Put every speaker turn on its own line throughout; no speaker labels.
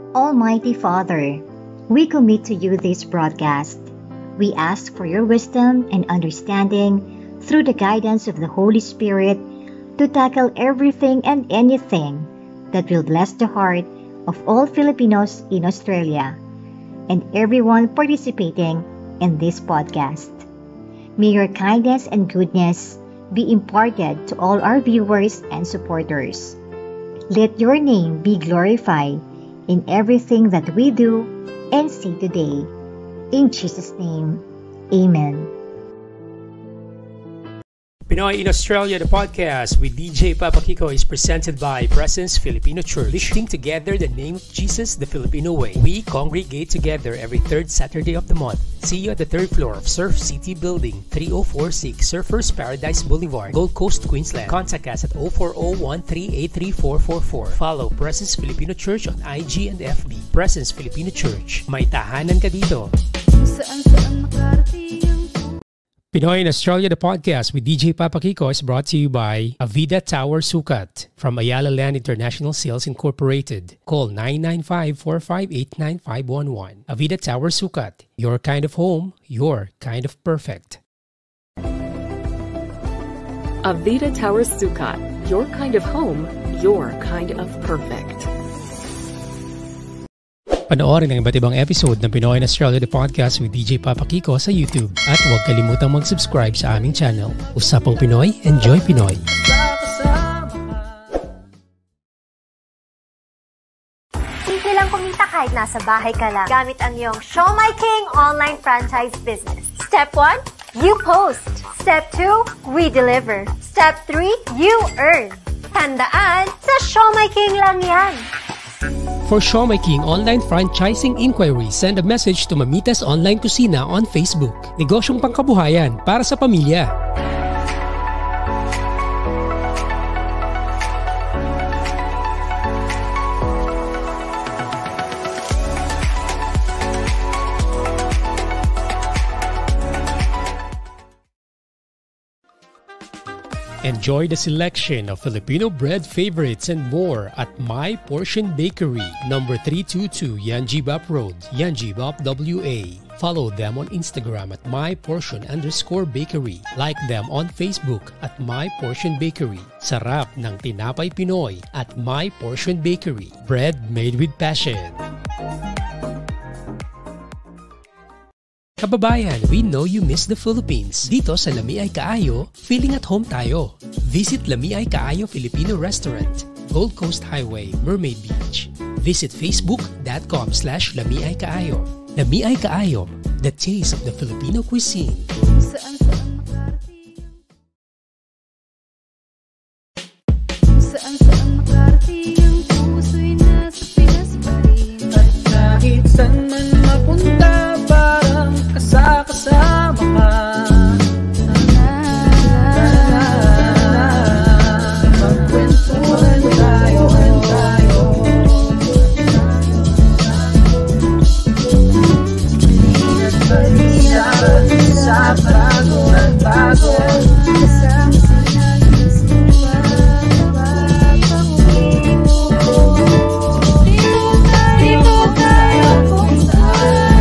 Almighty Father, we commit to you this broadcast. We ask for your wisdom and understanding through the guidance of the Holy Spirit to tackle everything and anything that will bless the heart of all Filipinos in Australia and everyone participating in this podcast. May your kindness and goodness be imparted to all our viewers and supporters. Let your name be glorified in everything that we do and say today. In Jesus' name, Amen.
Pinoy in Australia, the podcast with DJ Papa Kiko is presented by Presence Filipino Church. Lifting together the name of Jesus the Filipino way. We congregate together every third Saturday of the month. See you at the third floor of Surf City Building, 3046 Surfers Paradise Boulevard, Gold Coast, Queensland. Contact us at 0401-383-4444. Follow Presence Filipino Church on IG and FB. Presence Filipino Church. May tahanan ka dito.
Saan makarating ang
Pinoy in Australia, the podcast with DJ Papa Kiko is brought to you by Avida Tower Sukat from Ayala Land International Sales Incorporated. Call 995-458-9511. Avida Tower Sukat, your kind of home, your kind of perfect.
Avida Tower Sukat, your kind of home, your kind of perfect.
Panoorin ang iba't ibang episode ng Pinoy in Australia the Podcast with DJ Papa Kiko sa YouTube. At huwag kalimutang mag-subscribe sa aming channel. Usapang Pinoy, Enjoy Pinoy!
Simple lang kumita kahit nasa bahay ka lang. Gamit ang iyong Show My King online franchise business. Step 1, you post. Step 2, we deliver. Step 3, you earn. Tandaan, sa Show My King lang yan.
For Show My King online franchising inquiries, send a message to Mamitas Online Kusina on Facebook. Negosyong pangkabuhayan para sa pamilya. Enjoy the selection of Filipino bread favorites and more at My Portion Bakery, number 322 Yanjibap Road, Yanjibap, WA. Follow them on Instagram at myportion_bakery. Like them on Facebook at My Portion Bakery. Sarap ng tinapay Pinoy at My Portion Bakery. Bread made with passion. Kababayan, we know you miss the Philippines. Dito sa Lami Ay Kaayo, feeling at home tayo. Visit Lami Ay Kaayo Filipino Restaurant, Gold Coast Highway, Mermaid Beach. Visit facebook.com/Lami Ay Kaayo. Lami Ay Kaayo, the taste of the Filipino cuisine.
saan makarating Saan makarating ang puso'y nasa Pinas pa rin. At kahit saan man mapunta, parang kasama ka. Magkwentuhan tayo. Halina't sa bago at bago. Kasama sinalas mo ba? Dito tayo kung saan.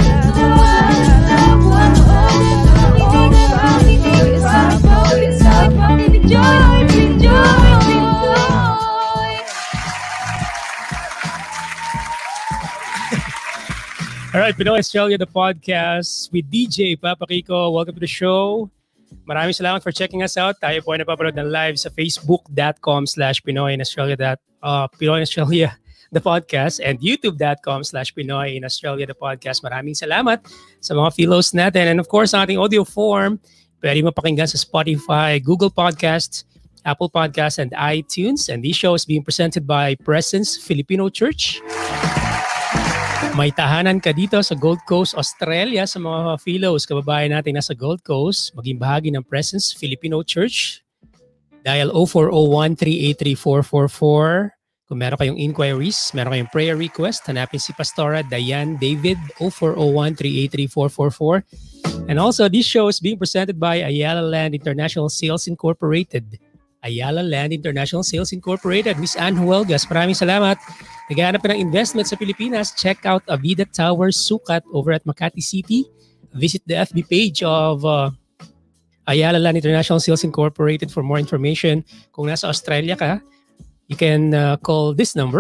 Alright, Pinoy Australia, the podcast with DJ Papa Kiko. Welcome to the show. Maraming salamat for checking us out. Tayo po ay napapanood ng live sa facebook.com/Pinoy in Australia, Pinoy Australia, the podcast, and youtube.com/Pinoy in Australia, the podcast. Maraming salamat sa mga FILOZ natin. And of course, ang ating audio form, pwede mapakinggan sa Spotify, Google Podcasts, Apple Podcasts, and iTunes. And this show is being presented by Presence Filipino Church. May tahanan ka dito sa Gold Coast, Australia, sa mga FILOZ, kababayan natin nasa Gold Coast, maging bahagi ng Presence Filipino Church. Dial 0401-383-444. Kung meron kayong inquiries, meron kayong prayer request, hanapin si Pastora Diane David, 0401-383-444. And also, this show is being presented by Ayala Land International Sales Incorporated. Ayala Land International Sales Incorporated. Miss Ann Huelgas, maraming salamat naghahanap ka ng investment sa Pilipinas, check out Avida Towers Sukat over at Makati City. Visit the FB page of Ayala Land International Sales Incorporated for more information. Kung nasa Australia ka, you can call this number,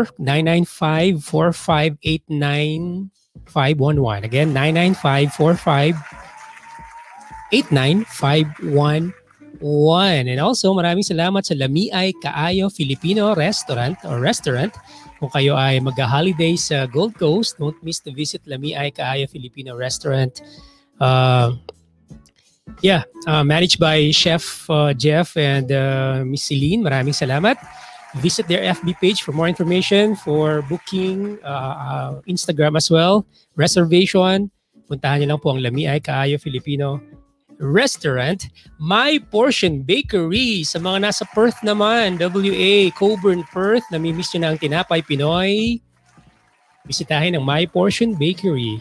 995-4589-511. Again, 995-4589-511. And also, maraming salamat sa Lamiay Kaayo Filipino Restaurant. Kung kayo ay mag-holiday sa Gold Coast, don't miss to visit Lamiay Kaayo Filipino Restaurant. Managed by Chef Jeff and Miss Celine. Maraming salamat. Visit their FB page for more information, for booking, Instagram as well, reservation. Puntahan niyo lang po ang Lamiay Kaayo Filipino Restaurant. My Portion Bakery sa mga nasa Perth naman, WA, Coburn, Perth. Namimiss nyo na ang tinapay Pinoy. Bisitahin ang My Portion Bakery.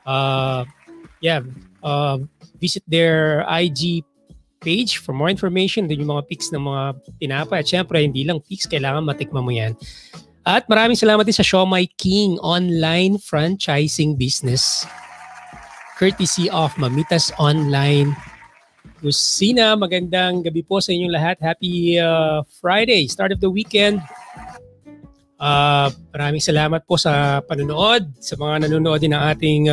Visit their IG page for more information. Doon yung mga pics ng mga tinapay. At syempre, hindi lang pics, kailangan matikman mo yan. At maraming salamat din sa Siomai King online franchising business. Courtesy of Mamitas Online Kusina. Magandang gabi po sa inyong lahat. Happy Friday, start of the weekend. Maraming salamat po sa panonood. Sa mga nanonood din ng ating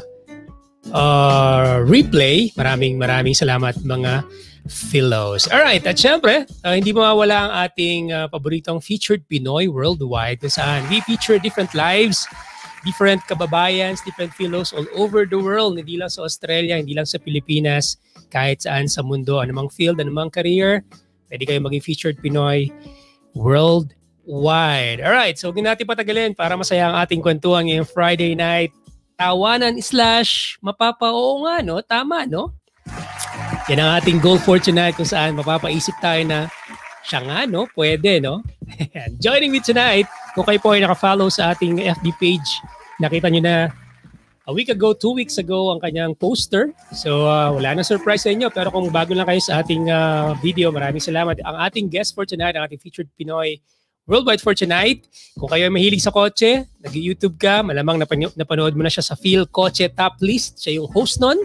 replay. Maraming salamat mga FILOZ. Alright, at syempre, hindi mawawala ang ating paboritong Featured Pinoy Worldwide, kung saan we feature different lives, different kababayans, different FILOZ all over the world, hindi lang sa Australia, hindi lang sa Pilipinas, kahit saan sa mundo, anumang field, anumang career, pwede kayo maging Featured Pinoy Worldwide. Alright, so huwag natin patagalin para masaya ang ating kwentuhan ngayong Friday night. Tawanan / mapapa, oo nga, no? Tama, no? Yan ang ating goal for tonight, kung saan mapapaisip tayo na siya nga, no? Pwede, no? Joining me tonight, kung kayo po ay naka-follow sa ating FB page, nakita nyo na a week ago, 2 weeks ago, ang kanyang poster. So, wala nang surprise sa inyo. Pero kung bago lang kayo sa ating video, maraming salamat. Ang ating guest for tonight, ang ating Featured Pinoy Worldwide for tonight. Kung kayo ay mahilig sa kotse, nag-YouTube ka, malamang napanood mo na siya sa Phil Kotse Top List. Siya yung host nun.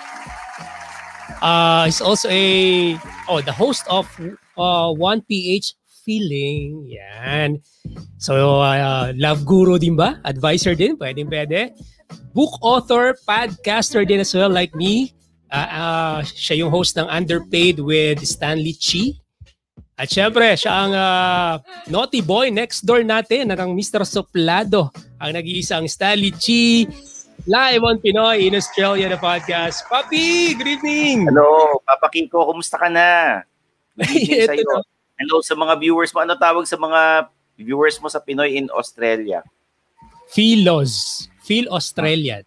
He's also the host of 1PH Feeling. Yan. So, love guru din ba? Advisor din? Pwede. Book author, podcaster din as well like me. Siya yung host ng Underpaid with Stanley Chi. At syempre, siya ang naughty boy next door natin, ang Mr. Soplado, ang nag-iisang Stanley Chi, live on Pinoy in Australia na podcast. Papi, good evening!
Hello, Papa Kiko, kumusta ka na? Good evening sa'yo. Hello sa mga viewers mo. Ano tawag sa mga viewers mo sa Pinoy in Australia?
FILOZ. Phil Australian.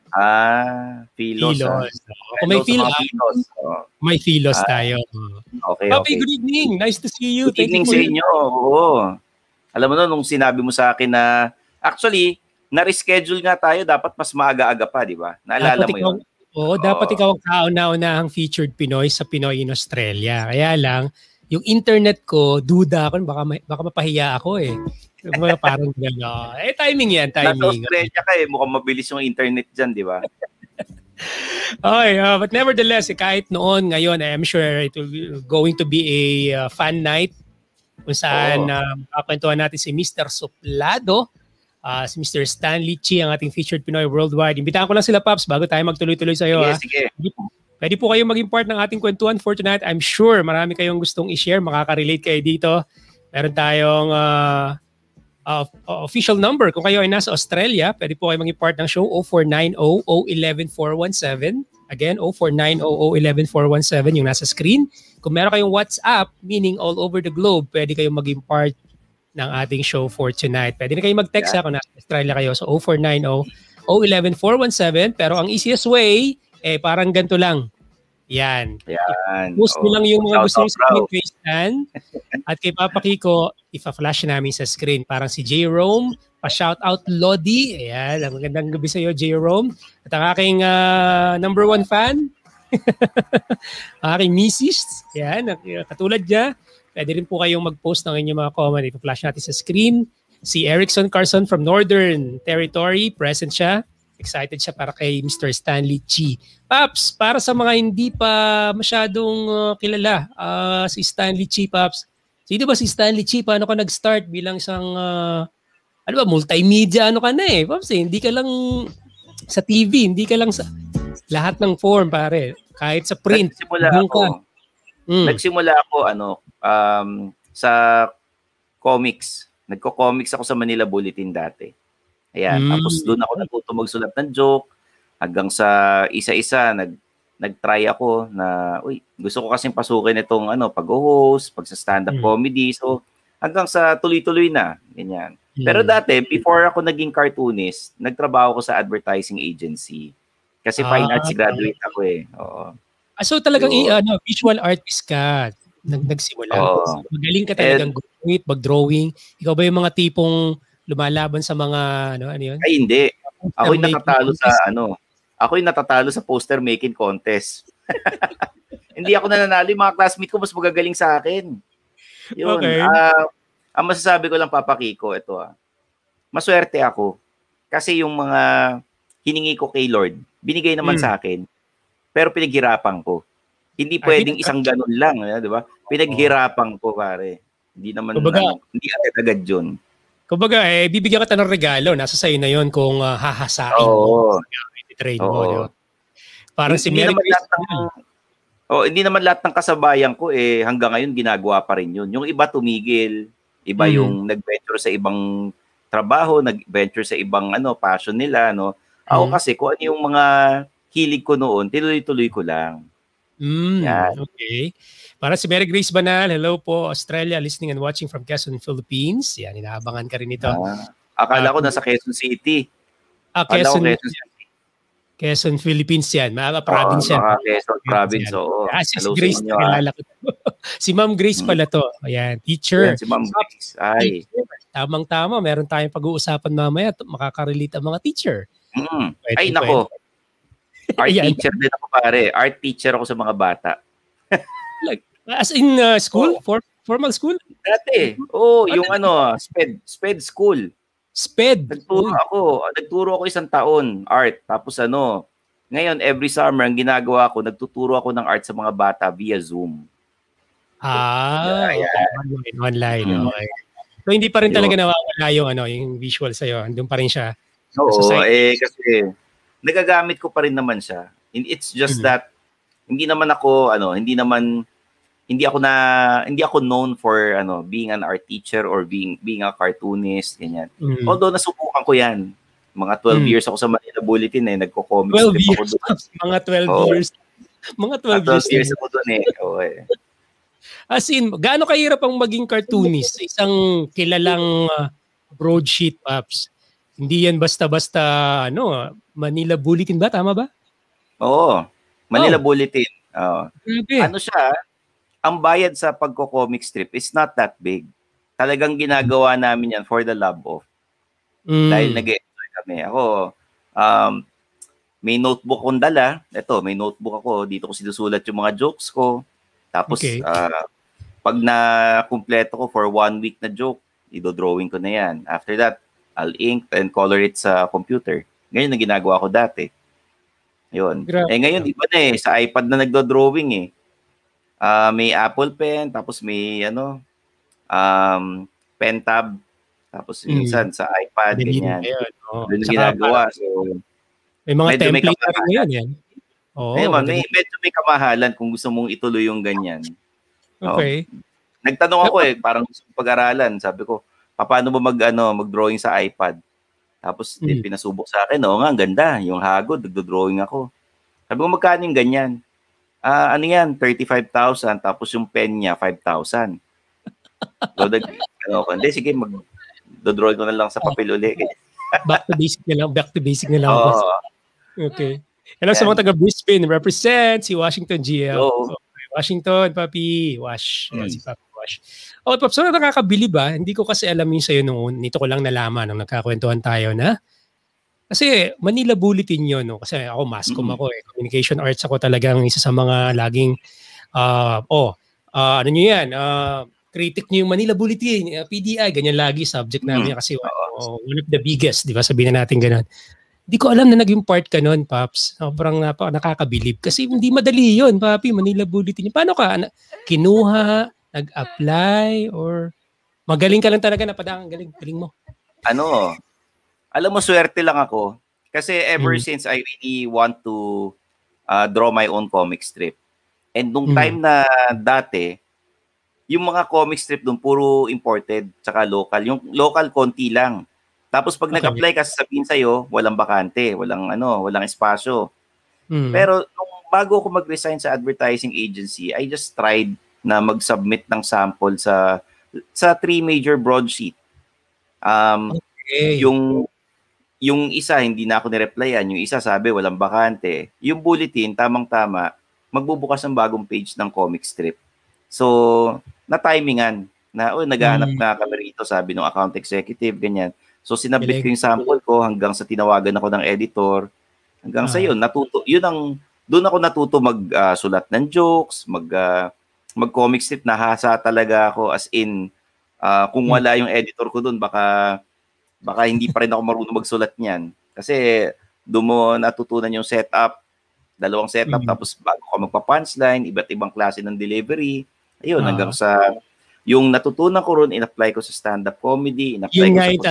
FILOZ.
Kung may FILOZ, may FILOZ tayo.
Okay,
Papi, good evening. Nice to see you.
Good evening sa inyo. Oo. Alam mo nung sinabi mo sa akin na, actually, na-reschedule nga tayo, dapat mas maaga-aga pa, di ba? Naalala mo yun?
Oo, dapat ikaw ang kauna-unahang Featured Pinoy sa Pinoy in Australia. Kaya lang, yung internet ko, duda ako, baka mapahiya ako eh. Parang gano'n. Timing yan, timing.
Nasa Australia ka eh, mukhang mabilis yung internet dyan, di ba?
Okay, but nevertheless, kahit noon, ngayon, I'm sure it will going to be a fun night kung saan kakwentuhan natin si Mr. Soplado, si Mr. Stanley Chi, ang ating Featured Pinoy Worldwide. Imbitahan ko lang sila, Paps, bago tayo magtuloy-tuloy sa iyo.
Sige.
Pwede po kayong maging part ng ating kwentuhan for tonight. I'm sure marami kayong gustong i-share, makaka-relate kayo dito. Meron tayong official number. Kung kayo ay nasa Australia, pwede po kayo maging part ng show, 0490-011-417. Again, 0490-011-417 yung nasa screen. Kung meron kayong WhatsApp, meaning all over the globe, pwede kayong maging part ng ating show for tonight. Pwede na kayong mag-text kung nasa Australia kayo. So 0490-011-417. Pero ang easiest way, parang ganito lang. Yan. Post mo lang yung mga gusto nyo sa kay Stan at kay Papa Kiko, ipa-flash namin sa screen. Parang si J. Rome, pa-shoutout Lodi. Ayan, ang magandang gabi sa iyo, J. Rome. At ang aking number 1 fan, ang aking misis. Yan, katulad niya. Pwede rin po kayong mag-post ng inyong mga comment. Ipa-flash natin sa screen. Si Erickson Carson from Northern Territory, present siya. Excited siya para kay Mr. Stanley Chi. Paps, para sa mga hindi pa masyadong kilala, si Stanley Chi, Paps. Sino ba si Stanley Chi? Paano ka nag-start bilang isang, ano ba, multimedia, ano ka na eh. Paps, hindi ka lang sa TV, hindi ka lang sa lahat ng form, pare. Kahit sa print.
Nagsimula ako sa comics. Nagko-comics ako sa Manila Bulletin dati. Ayan, tapos doon ako natuto magsulat ng joke hanggang sa isa-isa nag-try ako na gusto ko kasing pasukin itong pag-host, pagsa stand-up comedy. So hanggang sa tuloy-tuloy na, ganyan. Pero dati before ako naging cartoonist, nagtrabaho ko sa advertising agency. Kasi fine arts graduate ako eh. Oo.
So talagang visual artist ka nagsimula. Magaling ka talagang mag-drawing. Ikaw ba yung mga tipong lumalaban sa mga ano yun?
Ay hindi. Ako'y natatalo sa poster making contest. Hindi ako nananalo, yung mga classmate ko mas magagaling sa akin. Yun.
Okay.
Ang masasabi ko lang, Papa Kiko, ito maswerte ako. Kasi yung mga hiningi ko kay Lord, binigay naman sa akin. Pero pinaghirapan ko. Hindi pwedeng isang ganun lang, di ba? Pinaghirapan ko, pare. Hindi naman hindi agad-agad yun.
Kumbaga, bibigyan ka ng regalo. Nasa sa'yo na yun kung hahasain mo. I-train mo. Parang si Mary hindi naman lahat ng kasabayan ko hanggang ngayon ginagawa pa rin yun. Yung iba tumigil, iba yung nag-venture sa ibang trabaho, nag-venture sa ibang passion nila. Ako kasi kung ano yung mga hilig ko noon, tinuloy-tuloy ko lang. Okay. Para si Mary Grace Banal, hello po, Australia, listening and watching from Quezon, Philippines. Yan, inaabangan ka rin ito.
Akala ko nasa Quezon City.
Quezon, Philippines yan. Mga province yan.
Quezon province, oo.
Si Grace, nakilala ko. Si Ma'am Grace pala to. Ayan, teacher.
Yan, si Ma'am Grace. Ay.
Tamang-tama, meron tayong pag-uusapan mamaya. Makaka-relate ang mga teacher.
Ay, nako. Art teacher din ako, pare. Art teacher ako sa mga bata.
As in school? Formal school?
Dati. Yung SPED school.
SPED?
Nagturo ako isang taon, art. Tapos ngayon, every summer, ang ginagawa ko, nagtuturo ako ng art sa mga bata via Zoom.
Online. Okay. So, hindi pa rin talaga nawawala yung visual sa'yo. Andun pa rin siya.
Oo, kasi nagagamit ko pa rin naman siya. It's just that hindi ako known for being an art teacher or being a cartoonist, ganyan. Although nasubukan ko 'yan. Mga 12 years ako sa Manila Bulletin nagko-comics ako doon.
Mga 12 years. Mga 12 years
ako doon
As in, gaano kahirap ang maging cartoonist? Isang kilalang broadsheet, Paps. Hindi yan basta-basta Manila Bulletin ba? Tama ba?
Oo. Manila Bulletin. Ano siya? Ang bayad sa pagko-comic strip is not that big. Talagang ginagawa namin yan for the love of. Dahil nag-enjoy kami. Ako, may notebook kong dala. Ito, may notebook ako. Dito ko sinusulat yung mga jokes ko. Tapos, pag na-kumpleto ko for 1 week na joke, i-drawing ko na yan. After that, I'll ink and color it sa computer. Ganyan na ginagawa ko dati. Yun. Ngayon, iba na sa iPad na nagdo-drawing may Apple Pen, tapos may pen tab, tapos minsan sa iPad, ganyan. Doon ginagawa. So,
may mga template na rin yan.
Medyo may kamahalan kung gusto mong ituloy yung ganyan.
Okay.
Nagtanong ako parang gusto kong pag-aralan. Sabi ko, paano ba mag-drawing sa iPad? Tapos pinasubok sa akin, ang ganda, yung hagod, nagdo-drawing ako. Sabi ko, magkano yung ganyan? Ano yan, 35,000, tapos yung pen niya, 5,000. So, hindi, sige, mag-drawing ko na lang sa papel uli.
Back to basic na lang. Okay. Hello sa mga taga-Brisbane, represent si Washington GL. Washington, Papi, Wash. Si Papi Wash. Paps, so nakakabili ba? Hindi ko kasi alam yun sa'yo noon. Nito ko lang nalaman nung nagkakwentuhan tayo na. Kasi Manila Bulletin yun. Kasi ako, mascom ako Communication arts ako talagang isa sa mga laging, ano nyo yan? critic niyo yung Manila Bulletin, PDI, ganyan lagi subject namin kasi one of the biggest, di ba? Sabihin na natin ganun. Hindi ko alam na naging part ka nun, Paps. Sobrang nakakabilib. Kasi hindi madali yun, Papi, Manila Bulletin. Paano ka? Kinuha, nag-apply, or magaling ka lang talaga, napadang galing mo?
Alam mo, swerte lang ako. Kasi ever since I really want to draw my own comic strip. And nung time na dati, yung mga comic strip doon, puro imported, tsaka local. Yung local, konti lang. Tapos pag nag-apply ka, sasabihin sa'yo, walang bakante, walang espasyo. Pero nung bago ako mag-resign sa advertising agency, I just tried na mag-submit ng sample sa 3 major broadsheet. Yung isa, hindi na ako nireplyan. Yung isa sabi, walang bakante. Yung bulletin, tamang-tama, magbubukas ng bagong page ng comic strip. So, na-timingan na, naghahanap na kami rito, sabi ng account executive, ganyan. So, sinabit ko yung sample ko hanggang sa tinawagan ako ng editor. Hanggang sa yun, doon ako natuto mag-sulat ng jokes, mag-comic strip, nahasa talaga ako as in, kung wala yung editor ko doon, baka hindi pa rin ako marunong magsulat niyan. Kasi doon mo natutunan yung setup, 2 setup, tapos bago ko magpa-punchline, iba't ibang klase ng delivery. Ayun, hanggang sa yung natutunan ko ron, in-apply ko sa stand-up comedy, in-apply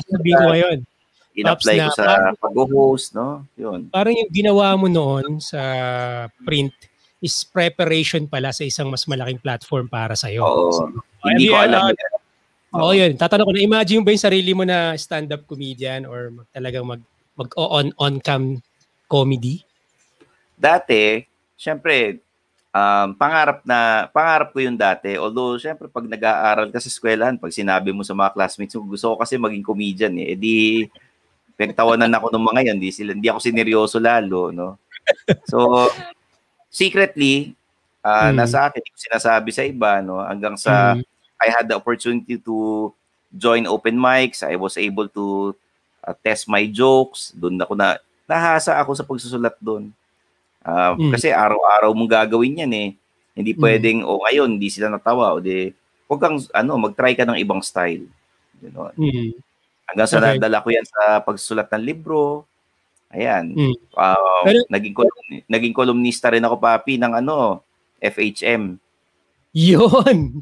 ko sa pag-host, no? Yun.
Parang yung ginawa mo noon sa print is preparation pala sa isang mas malaking platform para sa'yo.
Oo. Hindi ko alam yan.
Oo, yun. Tatanong ko na, imagine mo ba yung sarili mo na stand-up comedian or talagang on-cam comedy?
Dati, syempre, pangarap ko yun dati. Although, syempre, pag nag-aaral ka sa eskwelahan, pag sinabi mo sa mga classmates mo, gusto ko kasi maging comedian eh. Di, pagtawanan ako ng mga yan, hindi ako sineryoso lalo, no? So, secretly, nasa akin, hindi ko sinasabi sa iba, no? Hanggang sa, I had the opportunity to join open mics. I was able to test my jokes. Doon nahasa ako sa pagsusulat doon. Kasi araw-araw mong gagawin yan eh. Hindi pwedeng, ngayon, hindi sila natawa. O huwag kang, mag-try ka ng ibang style. You know? Hanggang sa nadala ko yan sa pagsusulat ng libro. Ayan. Naging columnista rin ako, Papi, ng FHM.
Yun.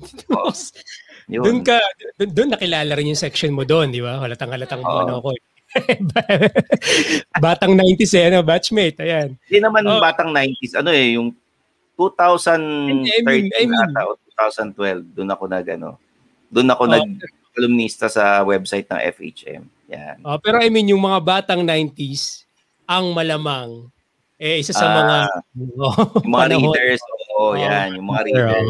Doon nakilala rin yung section mo doon, di ba? Halatang ko. Batang 90s batchmate, ayan. Hindi
naman batang 90s, yung 2013 ata o 2012, doon ako nag-columnista sa website ng FHM. Yan.
Pero I mean, yung mga batang 90s, ang malamang, isa sa mga
yung mga readers, yan, yung mga readers.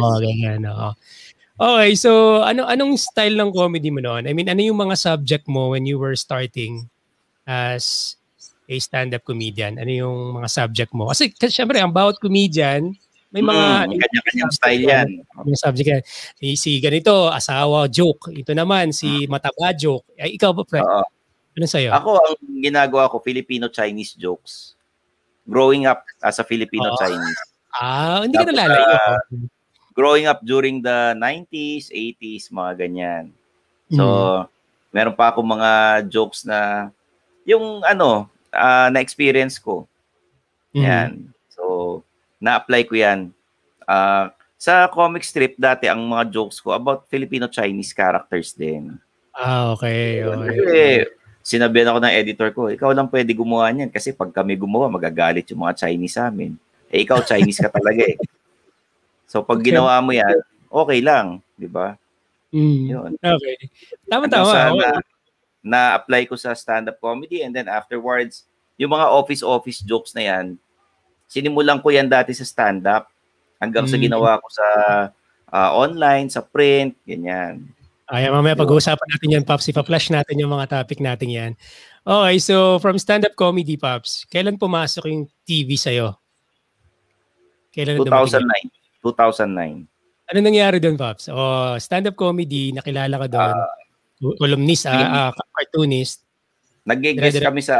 Okay, so anong style ng comedy mo noon? I mean, ano yung mga subject mo when you were starting as a stand-up comedian? Ano yung mga subject mo? Kasi syempre, ang bawat comedian, may mga
kanya-kanyang style yan.
May subject yan. Si ganito, asawa, joke. Ito naman, si mataba, joke. Ay, ikaw ba, Fred? Ano sa'yo?
Ako, ang ginagawa ko, Filipino-Chinese jokes. Growing up as a Filipino-Chinese.
Hindi ka nalalayo.
Growing up during the 90s, 80s, mga ganyan. So, meron pa ako mga jokes na yung na-experience ko. Yan. So, na-apply ko yan. Sa comic strip, dati, ang mga jokes ko about Filipino-Chinese characters din.
Okay.
Kasi, sinabihan ako ng editor ko, ikaw lang pwede gumawa niyan kasi pag kami gumawa, magagalit yung mga Chinese sa amin. Ikaw, Chinese ka talaga eh. So, pag ginawa mo yan, okay lang. Di ba? Yun.
Okay. Tama.
Na-apply ko sa stand-up comedy and then afterwards, yung mga office jokes na yan, sinimulan ko yan dati sa stand-up hanggang sa ginawa ko sa online, sa print, ganyan.
Mamaya pag-uusapan natin yan, Pops. Ipa-flash natin yung mga topic natin yan. Okay, so from stand-up comedy, Pops, kailan pumasok yung TV sa'yo? Kailan
2009.
Ano nangyari doon, Pops? Stand-up comedy, nakilala ka doon. Columnist, cartoonist.
Nag-guest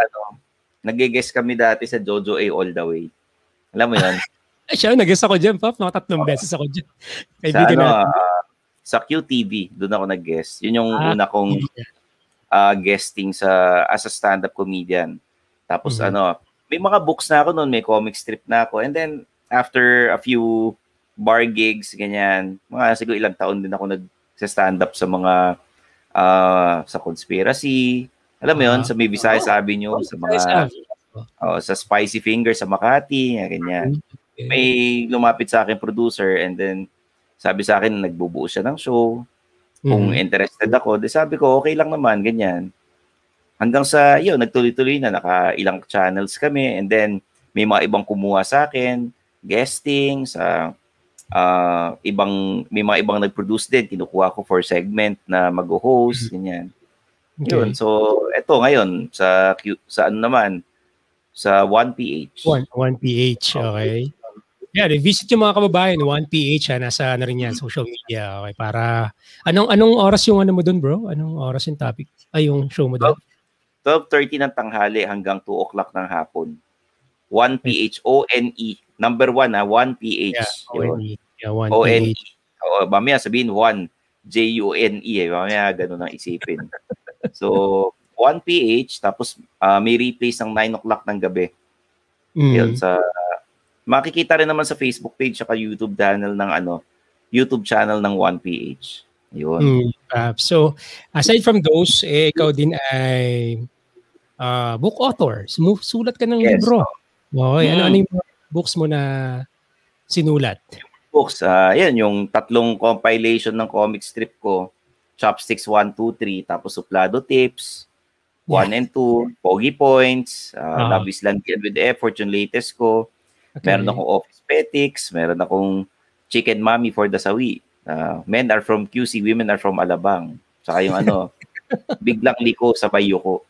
kami dati sa Jojo A All the Way. Alam mo 'yan?
Siya, nag-guest ako diyan, Pop. Mga 3 beses ako diyan. Kaibigan natin.
sa QTV, doon ako nag-guest. Yun yung una kong guesting as a stand-up comedian. Tapos may mga books na ako noon, may comic strip na ako. And then, after a few bar gigs, ganyan, mga siguro ilang taon din ako nag-stand-up sa mga sa conspiracy. Alam mo yun, sa may Visayas Avenue, sa mga sa Spicy Finger sa Makati, ganyan. May lumapit sa akin producer and then sabi sa akin nagbubuo siya ng show. Kung interested ako, sabi ko okay lang naman, ganyan. Hanggang sa yun, nagtuloy-tuloy na, naka-ilang channels kami and then may mga ibang kumuha sa akin, guesting sa may mga ibang nag-produce din, kinukuha ko for segment na mag-host, ganyan. Yun, so eto ngayon sa ano naman, sa 1PH.
1PH, okay. Yeah, visit yung mga kababayan, 1PH, nasa ano rin yan, social media, okay, para, anong oras yung ano mo dun, bro? Anong oras yung topic? Ay, yung show mo dun?
12:30 ng tanghali hanggang 2 o'clock ng hapon. 1PH, O-N-E. Number 1, 1PH.
Yeah, O-N-E. Yeah, 1PH.
O-N-E. O, mamaya sabihin 1, J-U-N-E. Mamaya ganun ang isipin. So, 1PH, tapos may replays ng 9 o'clock ng gabi. Yun, makikita rin naman sa Facebook page at YouTube channel ng YouTube channel ng 1PH. Yun.
So, aside from those, ikaw din ay book author. Sulat ka ng libro. Okay. Ano yung books mo na sinulat?
Books, yan, yung 3 compilation ng comic strip ko. Chopsticks 1, 2, 3, tapos Suplado Tips, 1 and 2, Pogi Points, Love is Landian with Effort, yung latest ko. Okay. Meron akong Office Petics, meron akong Chicken Mommy for the Sawi. Men are from QC, women are from Alabang. Saka yung biglang liko sa payuko.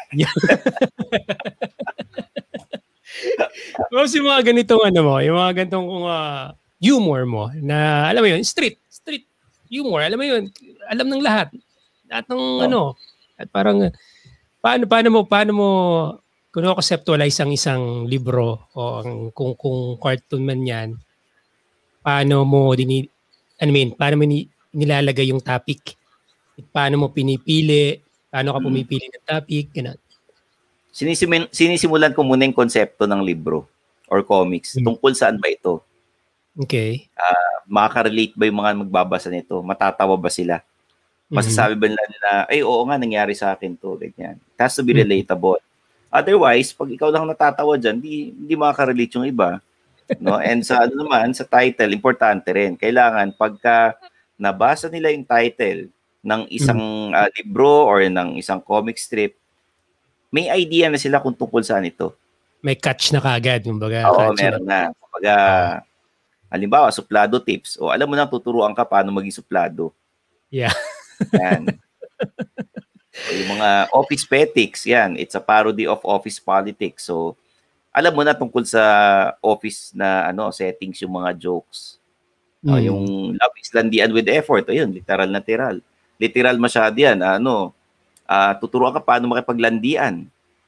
Kasi yung mga ganitong yung mga ganitong humor mo na alam mo yun, street humor, alam mo yun, alam ng lahat. Lahat ng at parang paano mo kung conceptualize ang isang libro o kung cartoon man yan, paano mo nilalagay yung topic? Paano mo pinipili? Paano ka pumipili ng topic? Ganun.
Sinisimulan ko muna yung konsepto ng libro or comics. Tungkol saan ba ito?
Okay.
Makaka-relate ba yung mga magbabasa nito? Matatawa ba sila? Masasabi ba nila na, ay, oo nga, nangyari sa akin to. Ganyan. It has to be relatable. Otherwise, pag ikaw lang natatawa dyan, hindi makaka-relate yung iba. No? And sa sa title, importante rin. Kailangan, pagka nabasa nila yung title ng isang libro or ng isang comic strip, may idea na sila kung tungkol saan ito.
May catch na kaagad.
Oo, meron na. Kumbaga, halimbawa, suplado tips. O alam mo na, tuturuan ka paano maging suplado.
Yeah.
Yan. Yung mga office petics, yan. It's a parody of office politics. So, alam mo na tungkol sa office na settings yung mga jokes. Yung Love is Landian with Effort. Ayun, literal na tiral. Literal masyado yan. Tuturuan ka paano makipaglandian.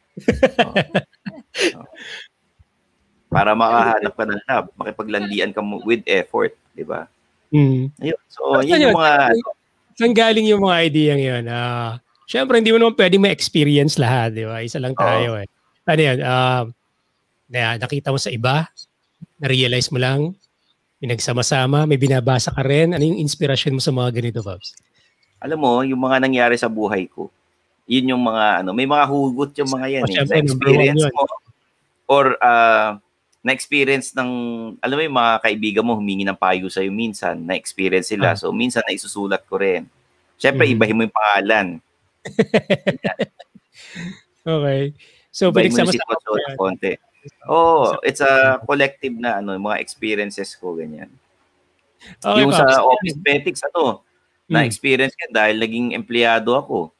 Para makahanap ka ng love, makipaglandian ka with effort, di ba? Ayun. So, yun yung mga...
Saan galing yung mga idea yun? Siyempre, hindi mo naman pwedeng ma-experience lahat, di ba? Isa lang tayo eh. Ano yan? Nakita mo sa iba, na-realize mo lang, pinagsama-sama, may binabasa ka rin. Ano yung inspiration mo sa mga ganito, Babs?
Alam mo, yung mga nangyari sa buhay ko, yun yung mga, may mga hugot yung mga yan. Na-experience mo, or na-experience ng, alam mo yung mga kaibigan mo, humingi ng payo sa'yo minsan, na-experience sila. So, minsan naisusulat ko rin. Siyempre, ibahin mo yung pangalan.
Okay. So, pinagsama-sama
konti. It's a collective na mga experiences ko, ganyan. Okay, yung sa office petics, na-experience ko dahil naging empleyado ako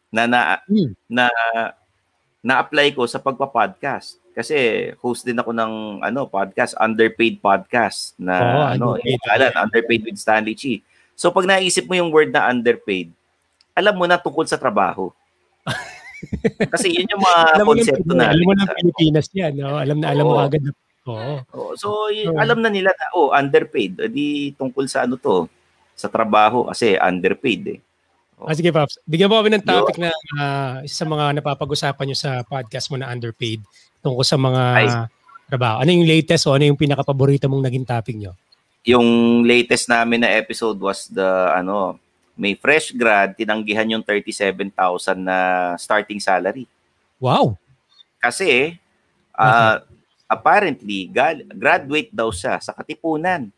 na-apply ko sa pagpa-podcast. Kasi host din ako ng podcast, underpaid podcast na underpaid with Stanley Chi. So pag naisip mo yung word na underpaid, alam mo na tungkol sa trabaho. Kasi yun yung mga konsepto na.
Alam mo ng Pilipinas yan, no? Alam mo agad. So
alam na nila na underpaid, di tungkol sa sa trabaho kasi underpaid eh.
Sige, Paps. Bigyan mo kami ng topic na isa sa mga napapag-usapan nyo sa podcast mo na underpaid tungkol sa mga trabaho. Ano yung latest o ano yung pinaka-paborito mong naging topic nyo?
Yung latest namin na episode was may fresh grad, tinanggihan yung 37,000 na starting salary.
Wow!
Kasi, apparently, graduate daw siya sa Katipunan.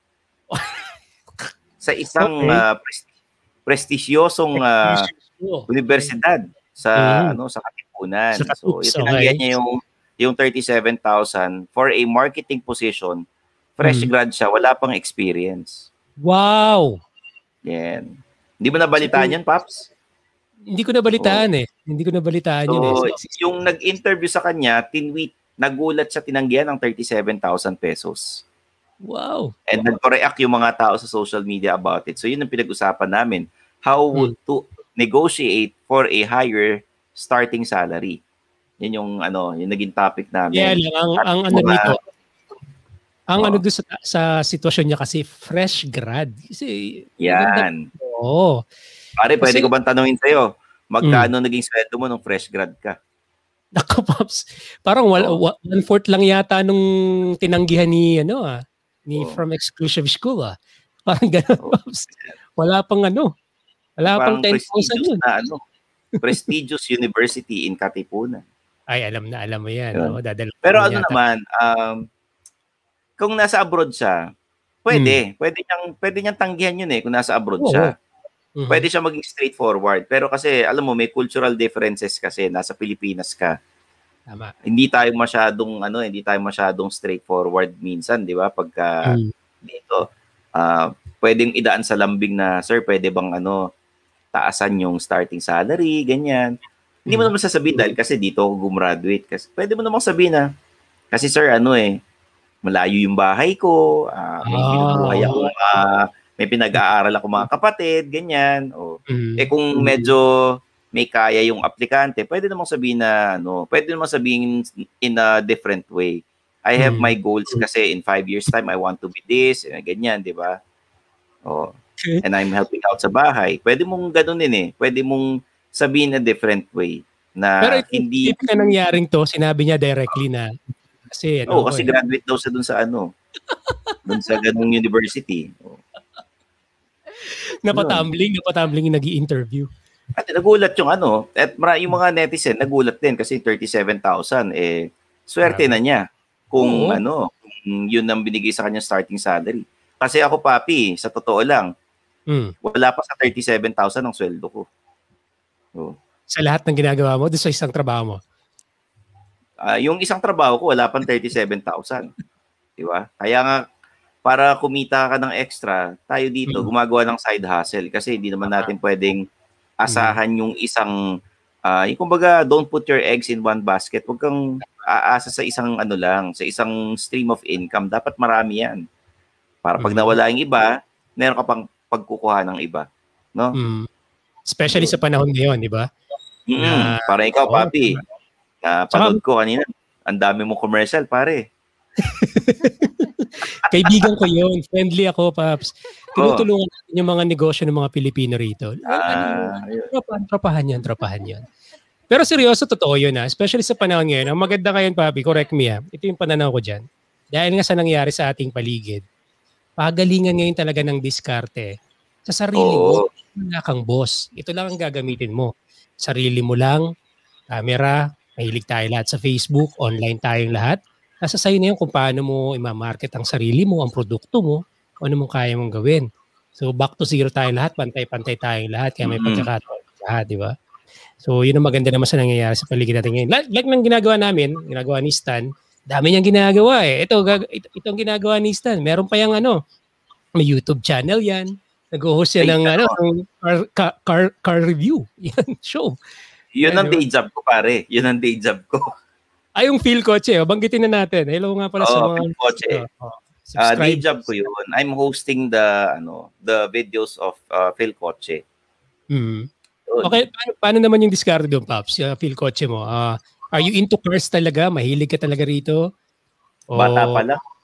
Sa isang prestigyosong universidad sa Katipunan. So, tinanggihan niya yung 37,000 for a marketing position. Fresh grad siya, wala pang experience.
Wow!
Yan. Hindi mo nabalitaan yan, Paps?
Hindi ko nabalitaan Hindi ko nabalitaan yun eh.
So, yung nag-interview sa kanya, nagulat siya tinanggihan ng 37,000 pesos.
Wow.
And nag-react yung mga tao sa social media about it. So yun ang pinag-usapan namin. How to negotiate for a higher starting salary. Yan yung yung naging topic namin.
Yeah, ang ano dito. Ang ano doon sa sitwasyon niya kasi fresh grad. Kasi
yan.
Oo.
Pare, pwede ko bang tanungin sa'yo, magkano naging sweldo mo nung fresh grad ka?
Nako, Pops. Parang 1/4 lang yata nung tinanggihan ni from exclusive school Parang gano'n, Pops. Wala pang wala pang 10,000 yun.
Prestigious university in Katipunan.
Ay, alam mo yan.
Pero naman, kung nasa abroad siya, pwede niyang tanggihan yun kung nasa abroad siya. Pwede siya maging straightforward. Pero kasi, alam mo, may cultural differences kasi. Nasa Pilipinas ka.
Tama.
Hindi tayo masyadong straightforward minsan, di ba? Pagka dito, pwedeng idaan sa lambing na, sir, pwede bang taasan yung starting salary, ganyan. Hindi mo naman sasabihin dahil kasi dito ako gumraduate. Kasi pwede mo namang sabihin na, kasi sir, malayo yung bahay ko, may binubuhay ako, may pinag-aaral ako mga kapatid, ganyan. Kung medyo may kaya yung aplikante, pwede namang sabihin na, pwede namang sabihin in a different way. I have my goals kasi in 5 years time, I want to be this, ganyan, di ba? And I'm helping out sa bahay. Pwede mong ganunin Pwede mong sabihin a different way. Na
pero
hindi...
Pero nangyaring to, sinabi niya directly na, kasi
kasi graduate daw siya dun sa dun sa ganung university.
Napatumbling yung nag-i-interview.
At nagulat yung at yung mga netizen nagulat din kasi 37,000 swerte na niya kung kung yun ang binigay sa kanya starting salary. Kasi ako, papi, sa totoo lang, wala pa sa 37,000 ang sweldo ko.
Sa lahat ng ginagawa mo, doon sa isang trabaho mo?
Yung isang trabaho ko, wala pang 37,000. Di ba? Kaya nga, para kumita ka ng extra, tayo dito, gumagawa ng side hustle. Kasi hindi naman natin pwedeng asahan yung isang, yung kumbaga, don't put your eggs in one basket. Huwag kang aasa sa isang sa isang stream of income. Dapat marami yan. Para pag nawala yung iba, meron ka pang pagkukuha ng iba. No?
Especially sa panahon ngayon, di ba?
Para ikaw, papi, napanood ko kanina, ang dami mong commercial, pare.
Kaibigan ko yun. Friendly ako, Paps. Tinutulungan natin yung mga negosyo ng mga Pilipino rito. Tropahan yan. Pero seryoso, totoo yun especially sa panahon ngayon. Ang maganda ngayon, Papi, correct me ito yung pananaw ko dyan. Dahil nga sa nangyari sa ating paligid, pagalingan ngayon talaga ng diskarte. Sa sarili mo, wala kang boss. Ito lang ang gagamitin mo. Sarili mo lang, camera, mahilig tayo lahat sa Facebook, online tayong lahat. Nasa sa'yo na yun kung paano mo i-market ang sarili mo, ang produkto mo, kung ano mong kaya mong gawin. So back to zero tayo lahat, pantay-pantay tayong lahat, kaya may pagkakataon lahat, di ba? So yun ang maganda naman sa nangyayari sa paligid natin ngayon. Like ng ginagawa namin, ginagawa ni Stan, dami niyang ginagawa Ito ang ginagawa ni Stan. Meron pa yung may YouTube channel yan. Nag-host yan ng car review. Yan, show.
Yun ang day job ko, pare. Yun ang day job ko.
Ay, yung Phil Kotse. Banggitin na natin. Hello nga pala sa mga...
Phil Kotse. Day job ko yun. I'm hosting the videos of Phil Kotse.
Okay, paano naman yung discard doon, Paps? Phil Kotse mo. Are you into cars talaga? Mahilig ka talaga rito?
Bata pa lang.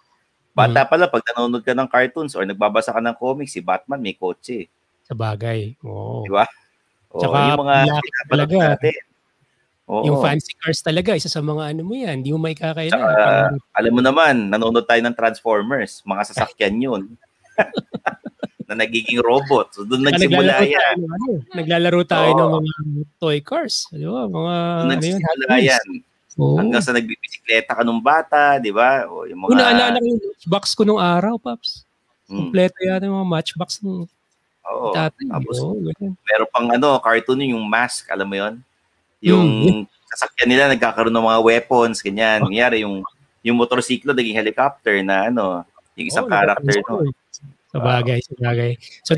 Bata pala, pag nanonood ka ng cartoons or nagbabasa ka ng comics, si Batman may kotse.
Sa bagay. Oo.
Di ba?
Tsaka
yung mga
talaga.
natin.
Yung fancy cars talaga, isa sa mga ano mo yan, hindi mo may kakainan.
Tsaka, alam mo naman, nanonood tayo ng Transformers, mga sasakyan yun. Na nagiging robot. So, doon nagsimula yan.
Naglalaro tayo ng mga toy cars. Di ba? Mga,
nagsimula yan. Hanggang sa nagbibisikleta ka nung bata, di ba? O, yung mga...
naalala ko yung matchbox ko nung araw, Paps. Kompleto yata yung mga matchbox nung tatay.
Tapos, meron pang cartoon yung Mask, alam mo yon. Yung sasakyan nila nagkakaroon ng mga weapons, ganyan. Nangyari yung motorsiklo naging helicopter na yung isang character
Sa bagay. So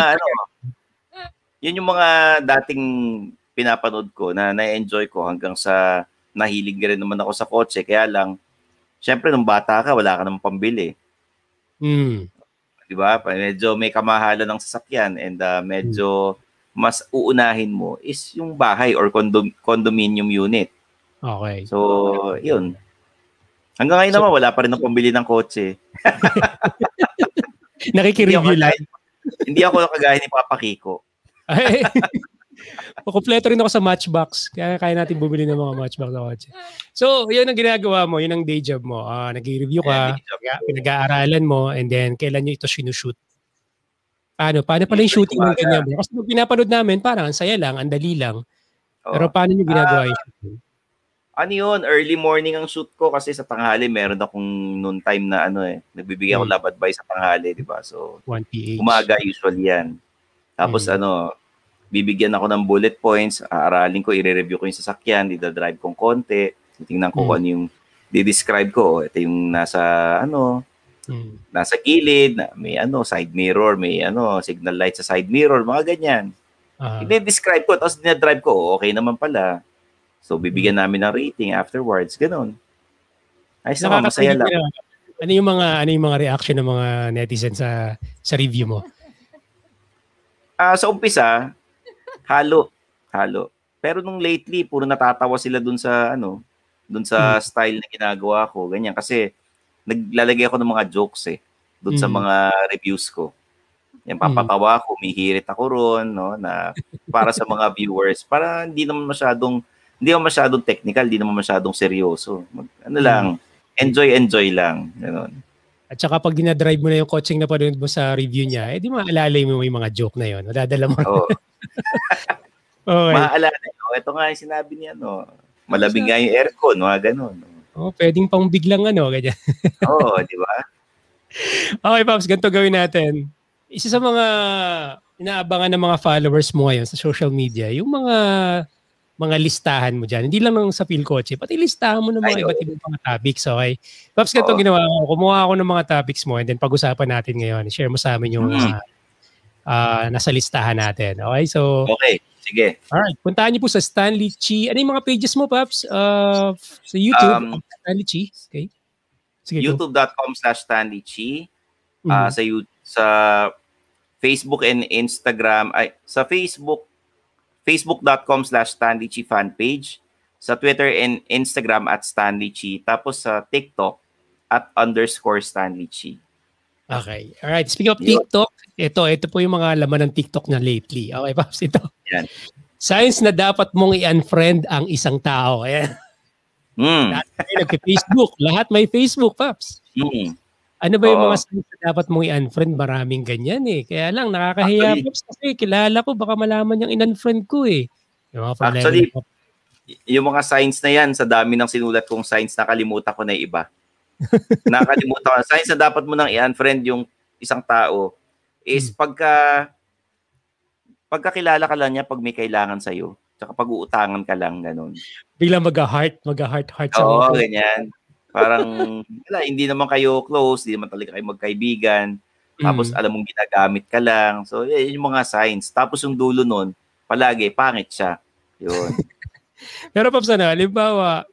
yun yung mga dating pinapanood ko na na-enjoy ko hanggang sa nahilig rin naman ako sa kotse. Kaya lang, syempre nung bata ka, wala ka namang pambili. Diba? Medyo may kamahalan ng sasakyan and medyo mas uunahin mo is yung bahay or condominium unit.
Okay.
So, yun. Hanggang ngayon naman, wala pa rin ang pambili ng kotse.
Nakikireview lang.
Hindi ako kagaya ni Papa Kiko.
Kompleto rin ako sa matchbox. Kaya natin bumili ng mga matchbox na kotse. So, yun ang ginagawa mo. Yun ang day job mo. Nag-review ka, pinag-aaralan mo, and then kailan nyo ito sinushoot? Paano pala yung shooting ng ganyan mo? Kasi nung pinapanood namin, parang ang saya lang, ang dali lang. Pero paano nyo ginagawa yung shooting?
Yun, early morning ang shoot ko kasi sa tanghali meron akong noon time na nagbibigay ako lab advice sa tanghali, di ba? So,
1
umaga usually yan. Tapos bibigyan ako ng bullet points, aaralin ko, i-review ko yung sasakyan, i-drive kong konti, tingnan ko kung ano yung di-describe ko. Ito yung nasa gilid, may side mirror, may signal light sa side mirror, mga ganyan. I-describe ko, tapos dinadrive ko, okay naman pala. So, bibigyan namin ng rating afterwards. Ganon. Ayos naman, masaya lang.
Ano yung mga reaction ng mga netizens sa review mo?
Sa umpisa, halo. Pero nung lately, puro natatawa sila dun sa style na ginagawa ko. Ganyan. Kasi, naglalagay ako ng mga jokes dun sa mga reviews ko. Yan, papatawa ako, mihirit ako ron, na para sa mga viewers. Para hindi naman masyadong technical, hindi naman masyadong seryoso. Lang, enjoy lang. Ganun.
At saka pag dinadrive mo na yung coaching na panood mo sa review niya, di maalalay mo yung mga joke na yun. Madadala mo. Okay.
Maaalala nyo. Ito nga yung sinabi niya, malabing nga yung aircon, mga ganun.
Pwedeng pang biglang ganyan.
Di ba?
Okay, Pops, ganito gawin natin. Isa sa mga inaabangan ng mga followers mo ngayon sa social media, yung mga listahan mo dyan. Hindi lang sa Philcoche, pati listahan mo ng mga iba't ibang mga topics. Okay? Pops, ganito ginawa ko. Kumuha ako ng mga topics mo and then pag-usapan natin ngayon. Share mo sa amin yung nasa listahan natin. Okay? So,
okay. Sige.
Alright. Puntahan niyo po sa Stanley Chi. Ano yung mga pages mo, Pops? Sa YouTube, Stanley Chi. Okay.
YouTube.com/Stanley Chi. Sa Facebook and Instagram. Sa Facebook.com/Stanley Chi fanpage. Sa Twitter and Instagram @Stanley Chi. Tapos sa TikTok @_Stanley Chi.
Okay. Alright. Speaking of TikTok, ito po yung mga laman ng TikTok na lately. Okay, Pops, ito.
Yan.
Signs na dapat mong i-unfriend ang isang tao. Ayan. Lahat nagka-Facebook. Lahat may Facebook, Pops. Ano ba yung mga signs na dapat mong i-unfriend? Maraming ganyan Kaya lang, nakakahiya, Pops, kasi kilala ko, baka malaman yung in-unfriend ko Yung mga problema.
Actually, yung mga signs na yan, sa dami ng sinulat kong signs, nakalimutan ko na yung iba. Nakalimutan ko. Signs na dapat mo nang i-unfriend yung isang tao is pagkakilala ka lang niya pag may kailangan sa'yo. Tsaka pag-uutangan ka lang, ganun.
Biglang mag-heart sa
Oo, ganyan. Parang, hindi naman kayo close, hindi naman talaga kayo magkaibigan. Tapos, alam mong ginagamit ka lang. So, yun yung mga signs. Tapos, yung dulo nun, palagi, pangit siya. Yun.
Pero, Pops, halimbawa,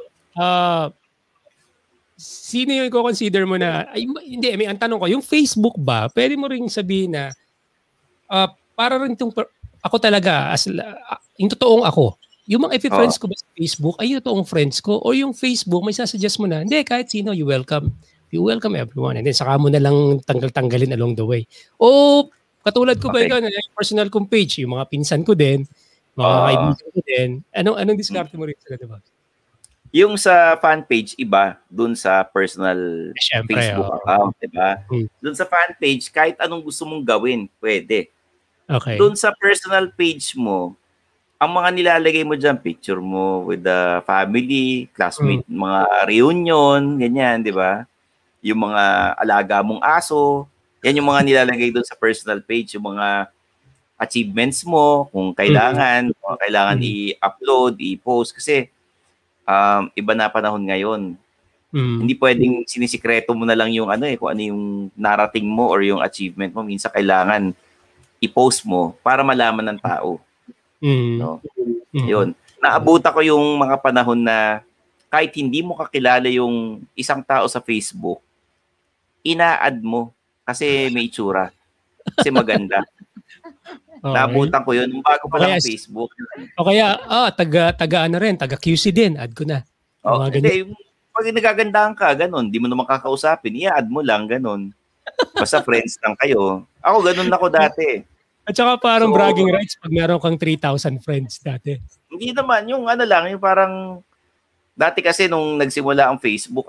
sino yung i-consider mo na, ang tanong ko, yung Facebook ba, pwede mo rin sabihin na, para rin itong, ako talaga, yung totoong ako, yung mga friends ko ba sa Facebook, ay yung totoong friends ko, o yung Facebook, may sasuggest mo na, hindi, kahit sino, you welcome. you welcome everyone. And then saka mo na lang tanggal-tanggalin along the way. O katulad ko ba ikaw, personal kong page, yung mga pinsan ko din, mga kaibigan ko din. Anong diskarte mo rin sa diba?
Yung sa fan page, iba. Dun sa personal Facebook account, diba? Dun sa fan page, kahit anong gusto mong gawin, pwede.
Okay.
Dun sa personal page mo, ang mga nilalagay mo dyan, picture mo with the family, classmate, mga reunion, ganyan, di ba? Yung mga alaga mong aso, yan yung mga nilalagay dun sa personal page, yung mga achievements mo, kung kailangan, i-upload, i-post, kasi iba na panahon ngayon. Hindi pwedeng sinisikreto mo na lang yung kung ano yung narating mo or yung achievement mo. Minsan kailangan i-post mo para malaman ng tao. No? Yun. Naabutan ko yung mga panahon na kahit hindi mo kakilala yung isang tao sa Facebook, ina-add mo kasi may itsura. Kasi maganda. Okay. Naabutan ko yun. Bago pa lang Facebook.
O kaya, taga QC din. Add ko na.
Hindi. Pag nagagandahan ka, ganun. Di mo naman kakausapin. I-add mo lang, ganun. Basta friends lang kayo. Ako, ganun ako dati.
At saka parang bragging rights pag meron kang 3,000 friends dati.
Hindi naman. Yung yung parang, dati kasi nung nagsimula ang Facebook,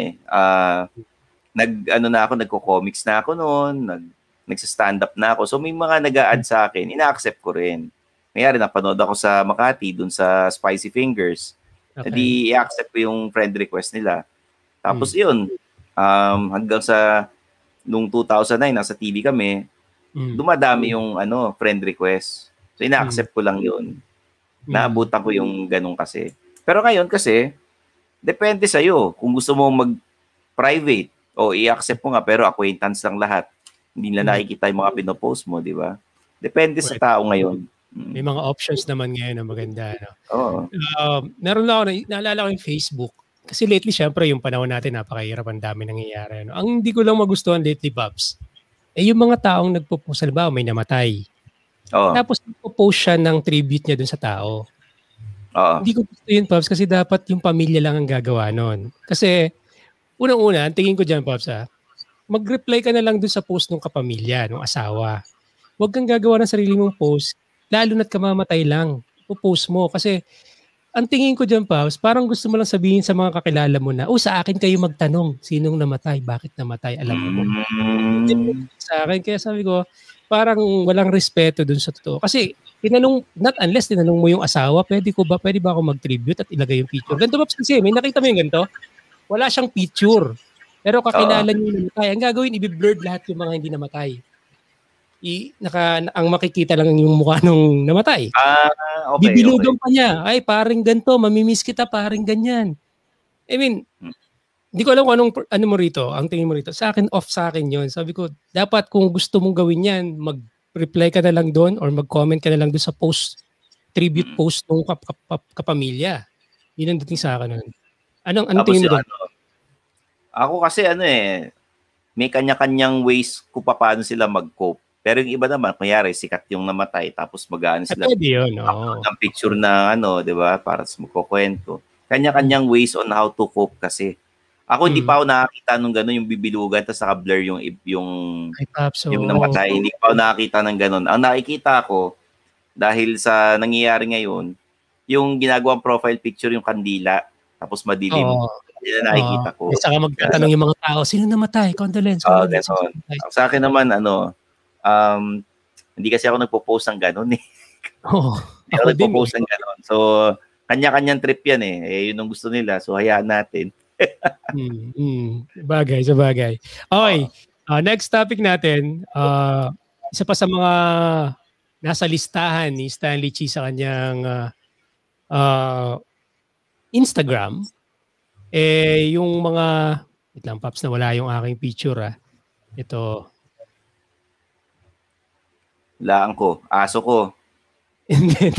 nagko-comics na ako noon, nagsa-stand up na ako. So may mga nag-a-add sa akin, ina-accept ko rin. Mayari napanood ako sa Makati dun sa Spicy Fingers. Okay. Di i-accept ko yung friend request nila. Tapos yun, hanggang sa nung 2009 nasa TV kami, dumadami yung friend request. So ina-accept ko lang yun. Naabutan ko yung ganun kasi. Pero ngayon kasi, depende sa'yo. Kung gusto mo mag-private, o i-accept mo nga pero acquaintance lang lahat. Hindi na nakikita yung mga pinopost mo, di ba? Depende sa tao ngayon.
May mga options naman ngayon na maganda. No?
Oo.
Meron lang ako, naalala ko yung Facebook. Kasi lately, syempre, yung panahon natin, napakahirap, ang dami nangyayari. No? Ang hindi ko lang magustuhan lately, Babs, yung mga taong nagpo-post, halimbawa, may namatay. Oo. Tapos, nagpo-post siya ng tribute niya dun sa tao. Oo. Hindi ko gusto yun, Babs, kasi dapat yung pamilya lang ang gagawa nun. Kasi, unang-una, ang tingin ko dyan, Babs, mag-reply ka na lang dun sa post ng kapamilya, ng asawa. Huwag kang gagawa ng sarili mong post, lalo na't kamamatay lang. Ipo-post mo. Kasi, ang tingin ko dyan, Paus, parang gusto mo lang sabihin sa mga kakilala mo na, sa akin kayo magtanong, sinong namatay, bakit namatay, alam mo. Sa akin, kaya sabi ko, parang walang respeto dun sa totoo. Kasi, not unless tinanong mo yung asawa, pwede ba ako mag-tribute at ilagay yung picture? Ganito, Paus, kasi may nakita mo yung ganito? Wala siyang picture. Pero kakilala niyo yung namatay. Ang gagawin, i-blurred lahat yung mga hindi namatay. Ang makikita lang yung mukha nung namatay.
Okay,
bibilugan pa niya. Ay, paring ganito, mamimiss kita, paring ganyan. I mean, hindi ko alam kung ano mo rito, ang tingin mo rito. Sa akin, off sa akin yun. Sabi ko, dapat kung gusto mong gawin yan, mag-reply ka na lang doon or mag-comment ka na lang doon sa post, tribute post ng kapamilya. Yun ang dating sa akin. Anong tingin mo doon?
Ako kasi may kanya-kanyang ways kung paano sila mag-cope. Pero yung iba naman, kunyari, sikat yung namatay, tapos mag-aano sila.
Pwede yun,
ng picture na di ba, para sa magkukwento. Kanya-kanyang ways on how to cope kasi. Ako hindi pa ako nakakita nung gano'n, yung bibilugan, tapos naka-blur yung namatay. Hindi pa ako nakakita ng gano'n. Ang nakikita ko, dahil sa nangyayari ngayon, yung ginagawang profile picture, yung kandila, tapos madilim. Hindi na nakikita ko.
Saka magtatanong yung mga tao, sino namatay? Condolence.
Sa akin naman, hindi kasi ako nagpo-post ng gano'n eh. Hindi ako nagpo-post ng gano'n. So, kanya-kanyang trip yan eh. Yun ang gusto nila. So, hayaan natin.
Sabagay. Okay. Next topic natin. Isa pa sa mga nasa listahan ni Stanley Chi sa kanyang Instagram, yung mga, wait lang, Paps, na wala yung aking picture. Ito.
Laan ko. Aso ko.
Hindi.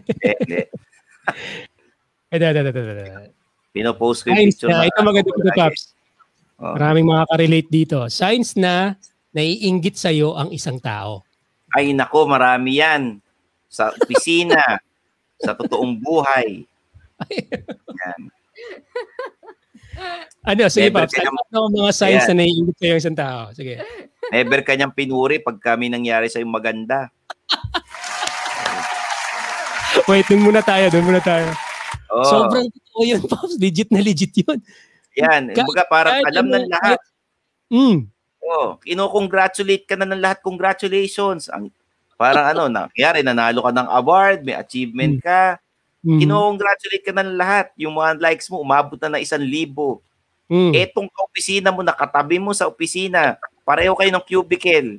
Pinopost ko yung picture.
Ito maganda po, Paps. Maraming makaka-relate dito. Signs na naiinggit sa'yo ang isang tao.
Ay, nako, marami yan. Sa opisina, sa totoong buhay. Yan.
Ano, sige
Never
Pops. Ano mga signs na naiingit sa'yo isang tao? Sige.
Never kanyang pinuri pag kami nangyari sa'yo maganda.
Wait, doon muna tayo.
Oh.
Sobrang totoo yun, Pops. Legit na legit yun.
Yan. Kumbaga parang alam ng lahat. Oh, kino-congratulate ka na ng lahat. Congratulations. Parang nangyari, nanalo ka ng award, may achievement ka. Kino-congratulate ka na ng lahat. Yung mga likes mo, umabot na 1,000. Etong ka-opisina mo, nakatabi mo sa opisina, pareho kayo ng cubicle.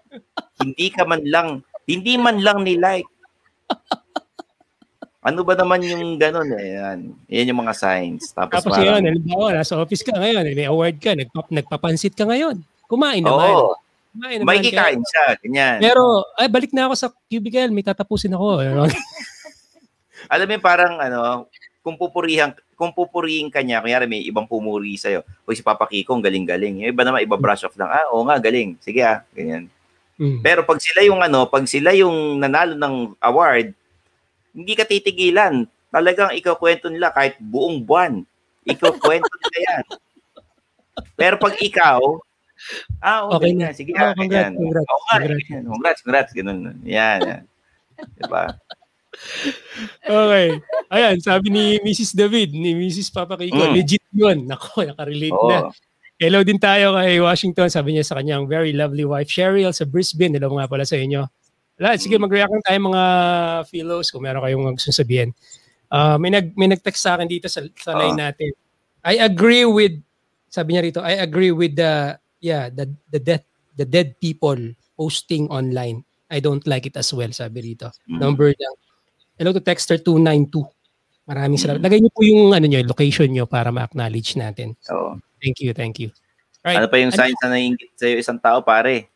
Hindi man lang ni-like. Ano ba naman yung gano'n Yan yung mga signs. Tapos
yun, halimbawa, nasa office ka ngayon, may award ka, nagpapansit ka ngayon. Kumain naman.
May kikain siya, ganyan.
Pero, balik na ako sa cubicle, may tatapusin ako.
Alam mo parang kung pupurihin ka niya, kunyari may ibang pumuri sa'yo, uy, si Papa Kiko, galing-galing. Yung iba naman, iba-brush off lang, oo nga, galing. Sige ganyan. Pero pag sila yung nanalo ng award, hindi ka titigilan. Talagang ikaw kwento nila kahit buong buwan. Ikaw kwento nila yan. Pero pag ikaw, okay na. Sige,
congrats.
Congrats. Ganun. Yan. Diba?
Okay. Ayan, sabi ni Mrs. David, ni Mrs. Papa Kiko, legit yun. Nako, nakarelate na. Hello din tayo kay Washington. Sabi niya sa kanyang very lovely wife, Cheryl, sa Brisbane. Hello nga pala sa inyo. Sige, mag-react lang tayo mga Philos kung meron kayong gusto sabihin. May nag-text sa akin dito sa line natin. I agree with, sabi niya rito, I agree with the dead people posting online. I don't like it as well, sabi rito. Number lang. Hello to Texter 292. Maraming salamat. Lagay niyo po yung location niyo para ma-acknowledge natin.
Oo.
Thank you. Right.
Ano pa yung signs na naiingit sa'yo isang tao, pare?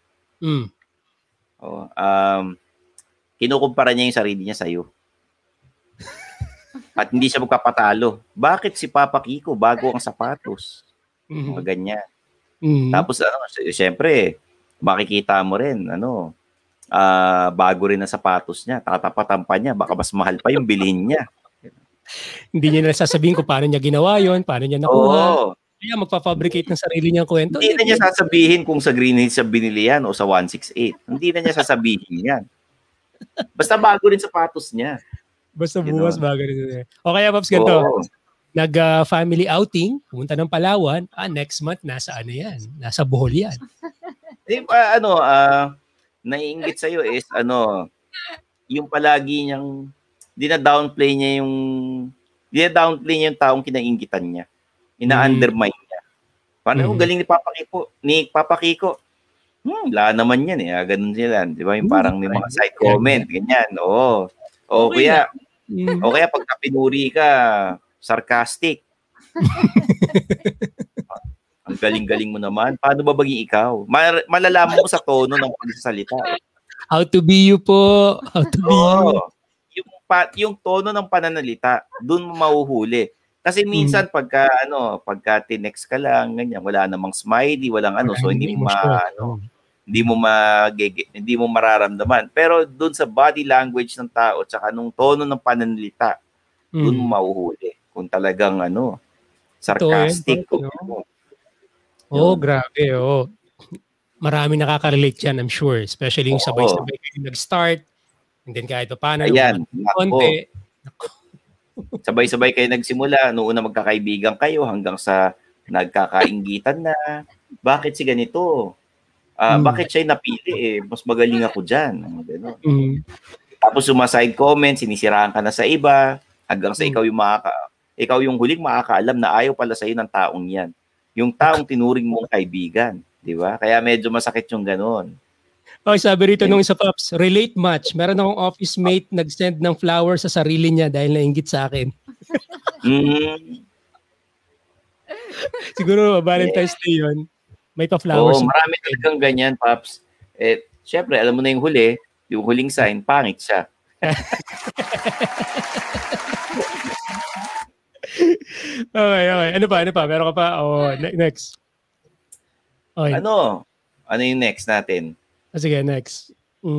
Kinukumpara niya yung sarili niya sa'yo. At hindi siya magpapatalo. Bakit si Papa Kiko bago ang sapatos? Ganyan. Tapos siyempre, makikita mo rin, bago rin ang sapatos niya. Tatapatan pa niya. Baka mas mahal pa yung bilhin niya.
Hindi niya nasasabihin kung paano niya ginawa yon, paano niya nakuha. Kaya magpa-fabricate ng sarili niyang kwento.
Hindi na niya sasabihin kung sa Green Hills siya binili yan o sa 168. Hindi na niya sasabihin yan. Basta bago rin sapatos niya.
Basta buwas bago rin. O kaya, Pops, ganito. Nag-family outing, pumunta ng Palawan. Next month, nasa yan? Nasa Bohol yan.
Naiinggit sa'yo is, yung palagi niyang, dina-downplay niya yung taong kinainggitan niya. Ina-undermine niya. Parang galing ni Papa Kiko. Wala naman yan ganun sila. Di ba? Yung parang may mga side comment. Ganyan. O kaya pagka pinuri ka, sarcastic. Ang galing-galing mo naman. Paano ba baging ikaw? Malalaman mo sa tono ng pagsasalita.
How to be you po. How to be you.
Yung tono ng pananalita, dun mo mahuhuli. Kasi minsan pagka tinext ka lang, ganyan, wala namang smiley, walang so hindi mo mararamdaman. Pero doon sa body language ng tao tsaka nung tono ng pananalita, doon mo mahuhuli kung talagang sarcastic.
Grabe. Marami nakaka-relate yan, I'm sure. Especially yung sabay-sabay kayo nag-start and then kahit pa paano konti.
Sabay-sabay kayo nagsimula, noong una magkakaibigan kayo hanggang sa nagkakainggitan na. Bakit si ganito? Bakit siya napili Mas magaling ako dyan. Tapos sumaside comment, sinisiraan ka na sa iba, hanggang sa ikaw yung huling makakaalam na ayaw pala sa'yo ng taong yan. Yung taong tinuring mong kaibigan. Di ba? Kaya medyo masakit yung ganon.
Sabi rito nung isa, Pops, relate much. Meron akong office mate nag-send ng flowers sa sarili niya dahil nainggit sa akin. Siguro Valentine's Day yun. May pa-flowers.
Marami talagang ganyan, Pops. Syempre, alam mo na yung huling sign, pangit siya.
Okay. Ano pa? Meron ka pa? Next. Okay.
Ano yung next natin?
Sige, next.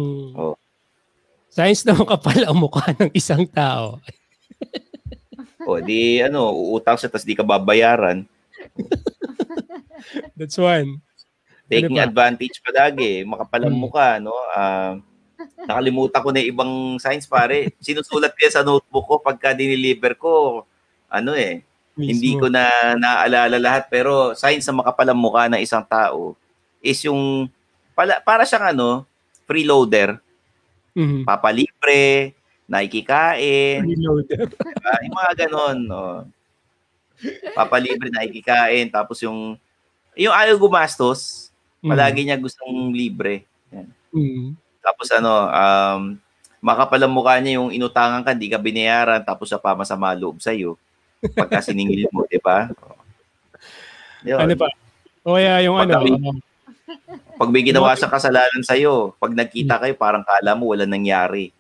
Signs na makapal ang mukha ng isang tao.
Uutang siya tas di ka babayaran.
That's one.
Taking advantage palagi. Makapalang mukha, no? Nakalimutan ko na ibang signs, pare. Sinusulat ko sa notebook ko pagka diniliver ko. Hindi ko na naaalala lahat. Pero signs na makapalang mukha ng isang tao is yung, para siyang freeloader. Papalibre, nakikikain. Freeloader. Yung mga ganon. No? Papalibre, nakikikain. Tapos yung ayaw gumastos, palagi niya gustong libre. Yan. Tapos makapalang mukha niya yung inutangan ka, hindi ka binayaran, tapos siya pa masama loob sa'yo. Pagka siningil mo, di ba?
Ano pa? O kaya yung
pag may ginawa sa kasalanan sa'yo, pag nagkita kayo, parang kala mo wala nangyari.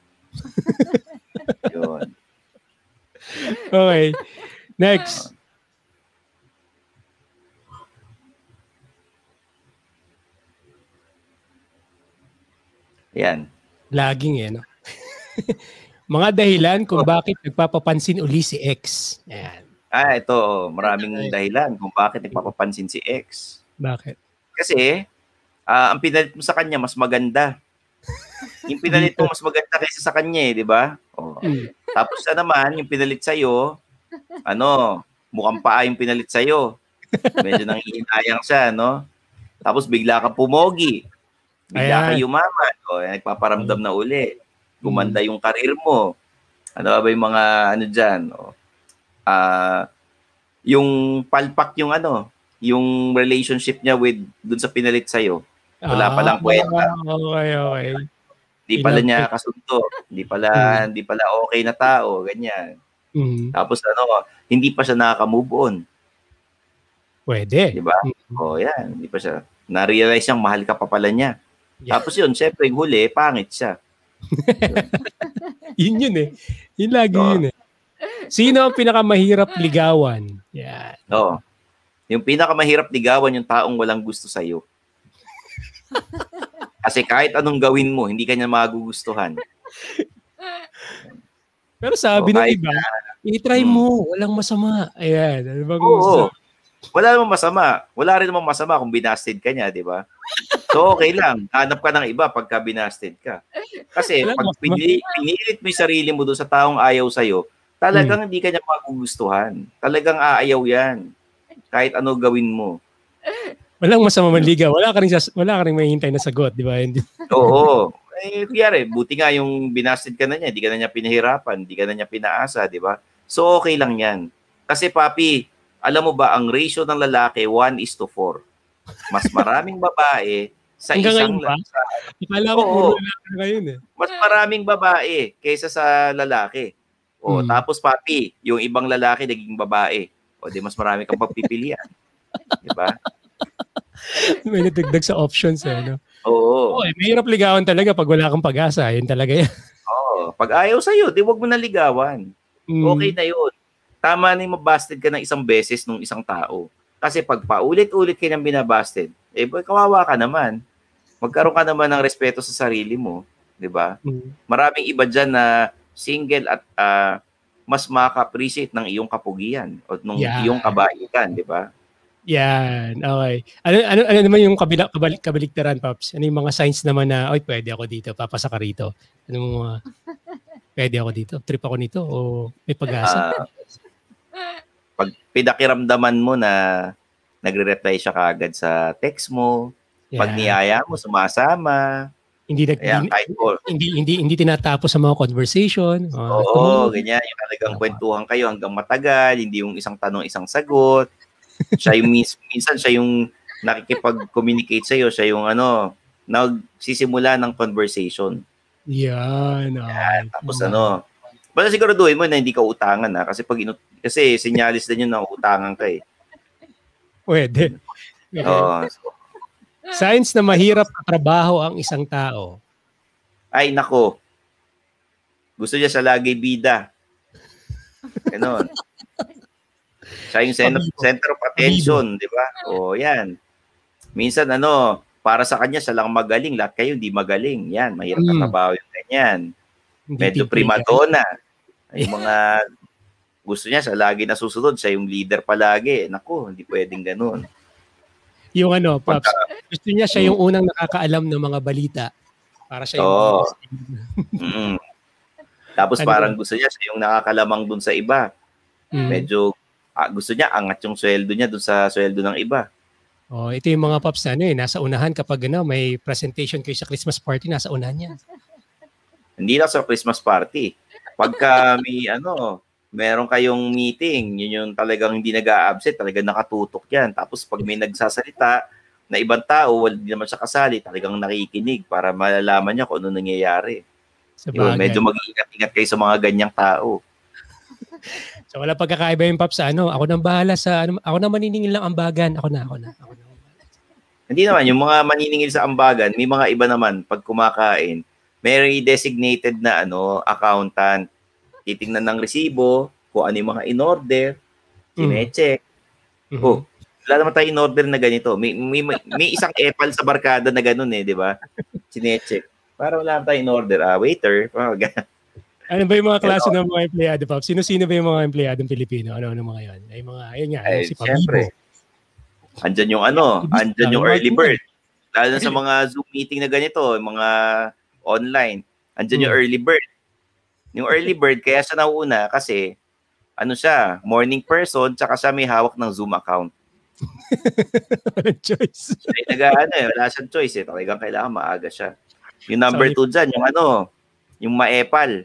Yun.
Okay. Next.
Yan.
Laging no? Mga dahilan kung bakit nagpapapansin uli si X. Ayan.
Ito. Maraming dahilan kung bakit nagpapapansin si X.
Bakit?
Kasi, ang pinalit mo sa kanya, mas maganda. Yung pinalit mo, mas maganda kaysa sa kanya, di ba? Tapos naman, yung pinalit sa'yo, mukhang paa yung pinalit sa'yo. Medyo nangihinayang siya, no? Tapos bigla ka pumogi. Bigla ka yumaman. Nagpaparamdam na uli. Gumanda yung karir mo. Ano ba yung mga dyan? Yung palpak yung yung relationship niya dun sa pinalit sa'yo. Wala palang kwenta.
Okay.
Hindi pala niya kasundo. Hindi pala okay na tao. Ganyan. Tapos hindi pa siya nakaka-move on.
Pwede.
Diba? Yan. Hindi pa siya. Na-realize niyang mahal ka pa pala niya. Yeah. Tapos yun, syempre, yung huli, pangit siya.
Yun Yun lagi yun Sino ang pinakamahirap ligawan? Yan.
Yung pinakamahirap ligawan, yung taong walang gusto sa'yo. Kasi kahit anong gawin mo, hindi ka niya magugustuhan.
Pero sabi ng iba, i-try mo, walang masama. Ayan. Ano bang gusto?
Wala namang masama. Wala rin namang masama kung binasted ka niya, di ba? So, okay lang. Hanap ka ng iba pagka binasted ka. Kasi pag pinilit mo yung sarili mo doon sa taong ayaw sa'yo, talagang hindi ka niya magugustuhan. Talagang aayaw yan. Kahit ano gawin mo.
Walang masama manligaw. Wala ka rin mahihintay na sagot, di ba?
Oo. Kiyari, buti nga yung binasted ka na niya, hindi ka na niya pinahirapan, hindi ka na niya pinaasa, di ba? So, okay lang yan. Kasi, papi, alam mo ba, ang ratio ng lalaki, 1:4. Mas maraming babae sa isang lalaki.
Akala ko puro lalaki ngayon
Mas maraming babae kaysa sa lalaki. Tapos, papi, yung ibang lalaki naging babae. Di mas marami kang pagpipilian. Di ba?
May natagdag sa options
Oo.
Mahirap ligawan talaga pag wala kang pag-asa. Yun talaga yan.
Pag ayaw sa'yo, di wag mo na ligawan. Okay na yun. Tama na yung mabasted ka ng isang beses nung isang tao. Kasi pag paulit-ulit ka nang binabasted, kawawa ka naman. Magkaroon ka naman ng respeto sa sarili mo. Di ba? Maraming iba dyan na single at mas maka-appreciate ng iyong kapugian o ng iyong kabaitan. Di ba?
Yan. Okay. Ano naman yung kabaliktaran, Paps? Ano yung mga signs naman na, pwede ako dito, papasa ka rito? Ano mga, pwede ako dito? Trip ako nito? O may pag-asa?
Pag pinakiramdaman mo na nagre-reply siya kaagad sa text mo, pag niyaya mo, sumasama.
Hindi tinatapos sa mga conversation.
Ganyan. Yung talagang kwentuhan kayo hanggang matagal, hindi yung isang tanong, isang sagot. Siya yung minsan siya yung nakikipag-communicate sa'yo, siya yung nagsisimula ng conversation.
Yan.
Tapos basta siguraduhin mo na hindi ka utangan kasi sinyalis din yun na utangan ka
Pwede. Okay. Signs na mahirap trabaho ang isang tao.
Ay, nako. Gusto niya sa lagi bida. Ganon. Siya yung center of attention, di ba? Yan. Minsan, para sa kanya, siya lang magaling. Lahat kayo, hindi magaling. Yan, mahirap na trabaho yung ganyan. Medyo primadonna. Yung mga gusto niya siya lagi nasusunod, siya yung leader palagi. Naku, hindi pwedeng ganun.
Yung ano, Pops, gusto niya siya yung unang nakakaalam ng mga balita. Para siya yung
Tapos parang gusto niya siya yung nakakalamang dun sa iba. Medyo gusto niya angat yung sweldo niya dun sa sweldo ng iba.
Oh, ito yung mga Pops na nasa unahan kapag may presentation kayo sa Christmas party, nasa unahan niya.
Hindi lang sa Christmas party. Pagka may meron kayong meeting, yun yung talagang hindi nag-a-absent, talagang nakatutok yan. Tapos pag may nagsasalita na ibang tao, hindi naman siya kasali, talagang nakikinig para malalaman niya kung ano nangyayari. Yun, medyo mag-iingat-ingat kayo sa mga ganyang tao.
So wala pagkakaiba yung Pops sa ako nang bahala sa ako na maniningil lang ambagan. Ako na.
Hindi naman, yung mga maniningil sa ambagan, may mga iba naman, pag kumakain, may designated na accountant. Titingnan ng resibo, kung ano yung mga in-order, sinecheck. Wala naman tayo in-order na ganito. May isang epal sa barkada na gano'n di ba? Sinecheck. Para wala naman tayo in-order. Waiter.
Ano ba yung mga klase ng mga empleyado, Pops? Sino-sino ba yung mga empleyadong Pilipino? Ano mga yan? Ay mga, ayun nga, si Pabibo.
Andyan yung andyan yung early bird. Lalo na sa mga Zoom meeting na ganito, mga online. Andyan yung early bird. Yung early bird, kaya siya nauna kasi, siya, morning person, tsaka siya may hawak ng Zoom account.
Walang choice.
Wala siyang choice Talagang kailangan maaga siya. Yung number 2 dyan, yung maepal.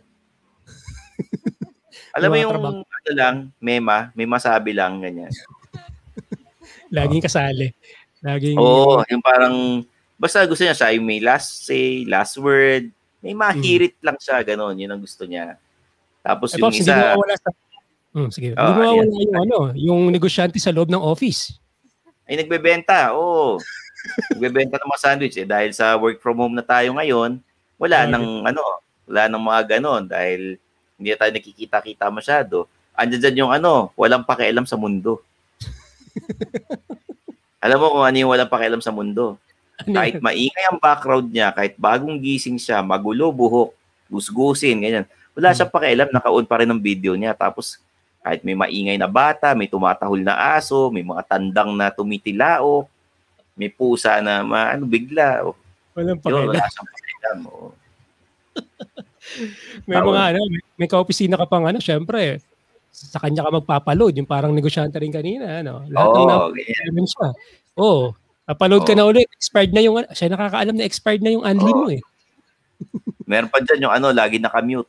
Alam mo yung may masabi lang, ganyan.
Laging kasali.
Yung parang, basta gusto niya siya, yung may last say, last word, may mahirit lang siya, gano'n. Yun ang gusto niya. Tapos yung
Pops,
isa...
Hindi mawawala sige. Hindi mawawala yung negosyante sa loob ng office.
Ay, nagbebenta. Nagbebenta ng mga sandwich. Dahil sa work from home na tayo ngayon, wala nang mga gano'n. Dahil hindi tayo nakikita-kita masyado. Andiyan dyan yung walang pakialam sa mundo. Alam mo kung ano yung walang pakialam sa mundo? Kahit maingay ang background niya, kahit bagong gising siya, magulo, buhok, gusgusin, ganyan. Wala siyang pakialam, naka-on pa rin ang video niya. Tapos, kahit may maingay na bata, may tumatahol na aso, may mga tandang na tumitilaok, may pusa na bigla.
Walang pakialam.
Wala siyang pakialam.
May kaopisina ka pang syempre, sa kanya ka magpapaload, yung parang negosyante rin kanina, Lahat ng siya. Upload ka na ulit, expired na yung, siya nakakaalam na expired na yung unli mo
Meron pa dyan yung lagi naka-mute.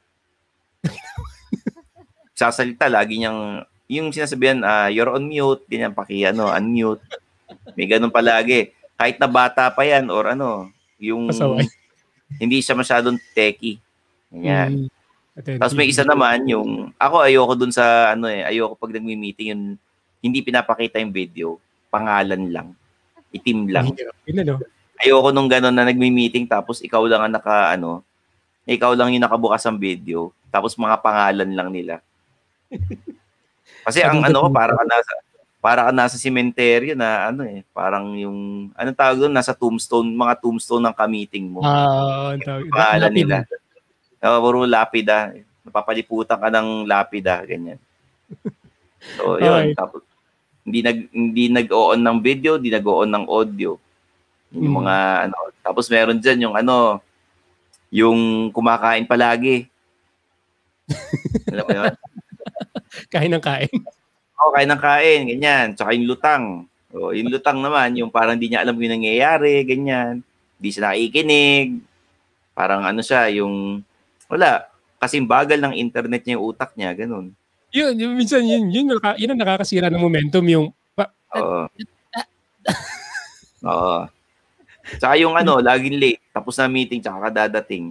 Sasalita, lagi niyang, yung sinasabihan, you're on mute, ganyan, unmute. May ganun palagi. Kahit na bata pa yan, or yung, hindi siya masyadong techie. Ganyan. Tapos may isa naman, yung, ako ayoko dun sa, ayoko pag nagmi-meeting, yung, hindi pinapakita yung video, pangalan lang. Itim lang. Ayoko nung gano'n na nagmi-meeting tapos ikaw lang ang ikaw lang yung nakabukas ang video tapos mga pangalan lang nila. Kasi ang para ka nasa sementeryo na parang yung anong tawag doon, nasa mga tombstone ng ka-meeting mo. Pangalan nila. Puro lapida. Napapaliputan ka ng lapida, ganyan. So, yun. Tapos hindi nag-on ng video, hindi nag-on ng audio. Yung mga tapos meron diyan yung yung kumakain palagi. Alam mo 'yun?
Kain ng kain.
Kain ng kain, ganyan. Tsaka yung lutang. Yung lutang naman, yung parang hindi niya alam yung nangyayari, ganyan. Hindi siya nakikinig. Parang siya, yung wala. Kasi bagal ng internet niya yung utak niya, ganun.
Yun, minsan yun ang nakakasira ng momentum yung
Tsaka yung laging late, tapos na meeting, tsaka kadadating.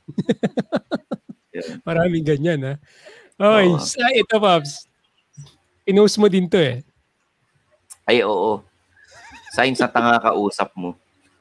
Maraming ganyan, ito, Pops. Inost mo din to
Ay, oo. Signs na tanga kausap mo.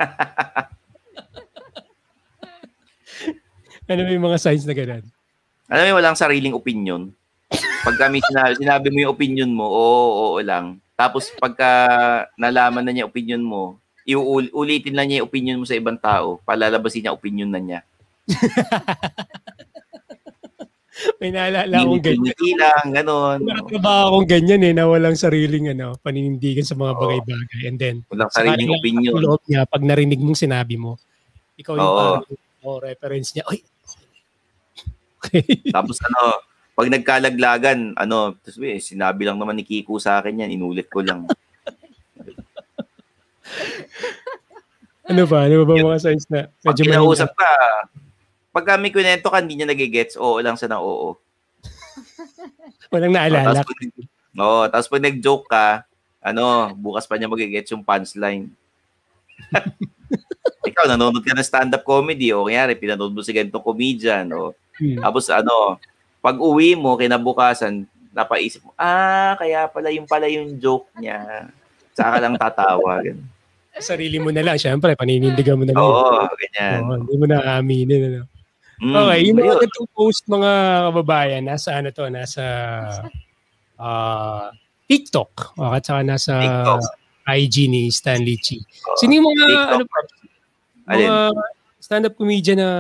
Ano yung mga signs na ganun?
Alam mo, walang sariling opinion. Pag kami sinabi mo yung opinion mo, oo lang. Tapos pagka nalaman na niya opinion mo, ulitin lang niya yung opinion mo sa ibang tao, palalabasin niya opinion na niya.
May naalala akong ganyan.
Ngiti lang, gano'n.
Nakatrabaho akong ganyan na walang sariling paninindigan sa mga bagay-bagay. And then,
walang sariling opinion.
Loob niya, pag narinig mong sinabi mo, ikaw yung parang reference niya. Ay! Okay.
Tapos pag nagkalaglagan, tapos sinabi lang naman ni Kiko sa akin yan, inulit ko lang.
Ano ba mga signs na
pag kinausap ka, pag kami kwento ka, hindi niya nagigets, oo lang sa oo.
Walang naalala.
Tapos pag nag-joke ka, bukas pa niya magigets yung punchline. Ikaw, nanonood ka ng stand-up comedy, o kanyari, pinanood mo si ganitong comedian, tapos pag uwi mo, kinabukasan, napaisip mo, kaya pala yung joke niya. Saka lang tatawa. Ganun.
Sarili mo na lang, syempre, paninindigan mo na lang.
Oo, ganyan.
Hindi mo na aaminin. Okay, yung mga ganitong post, mga kababayan, nasa TikTok, at saka nasa IG ni Stanley Chi. Sino yung mga, mga stand-up comedian na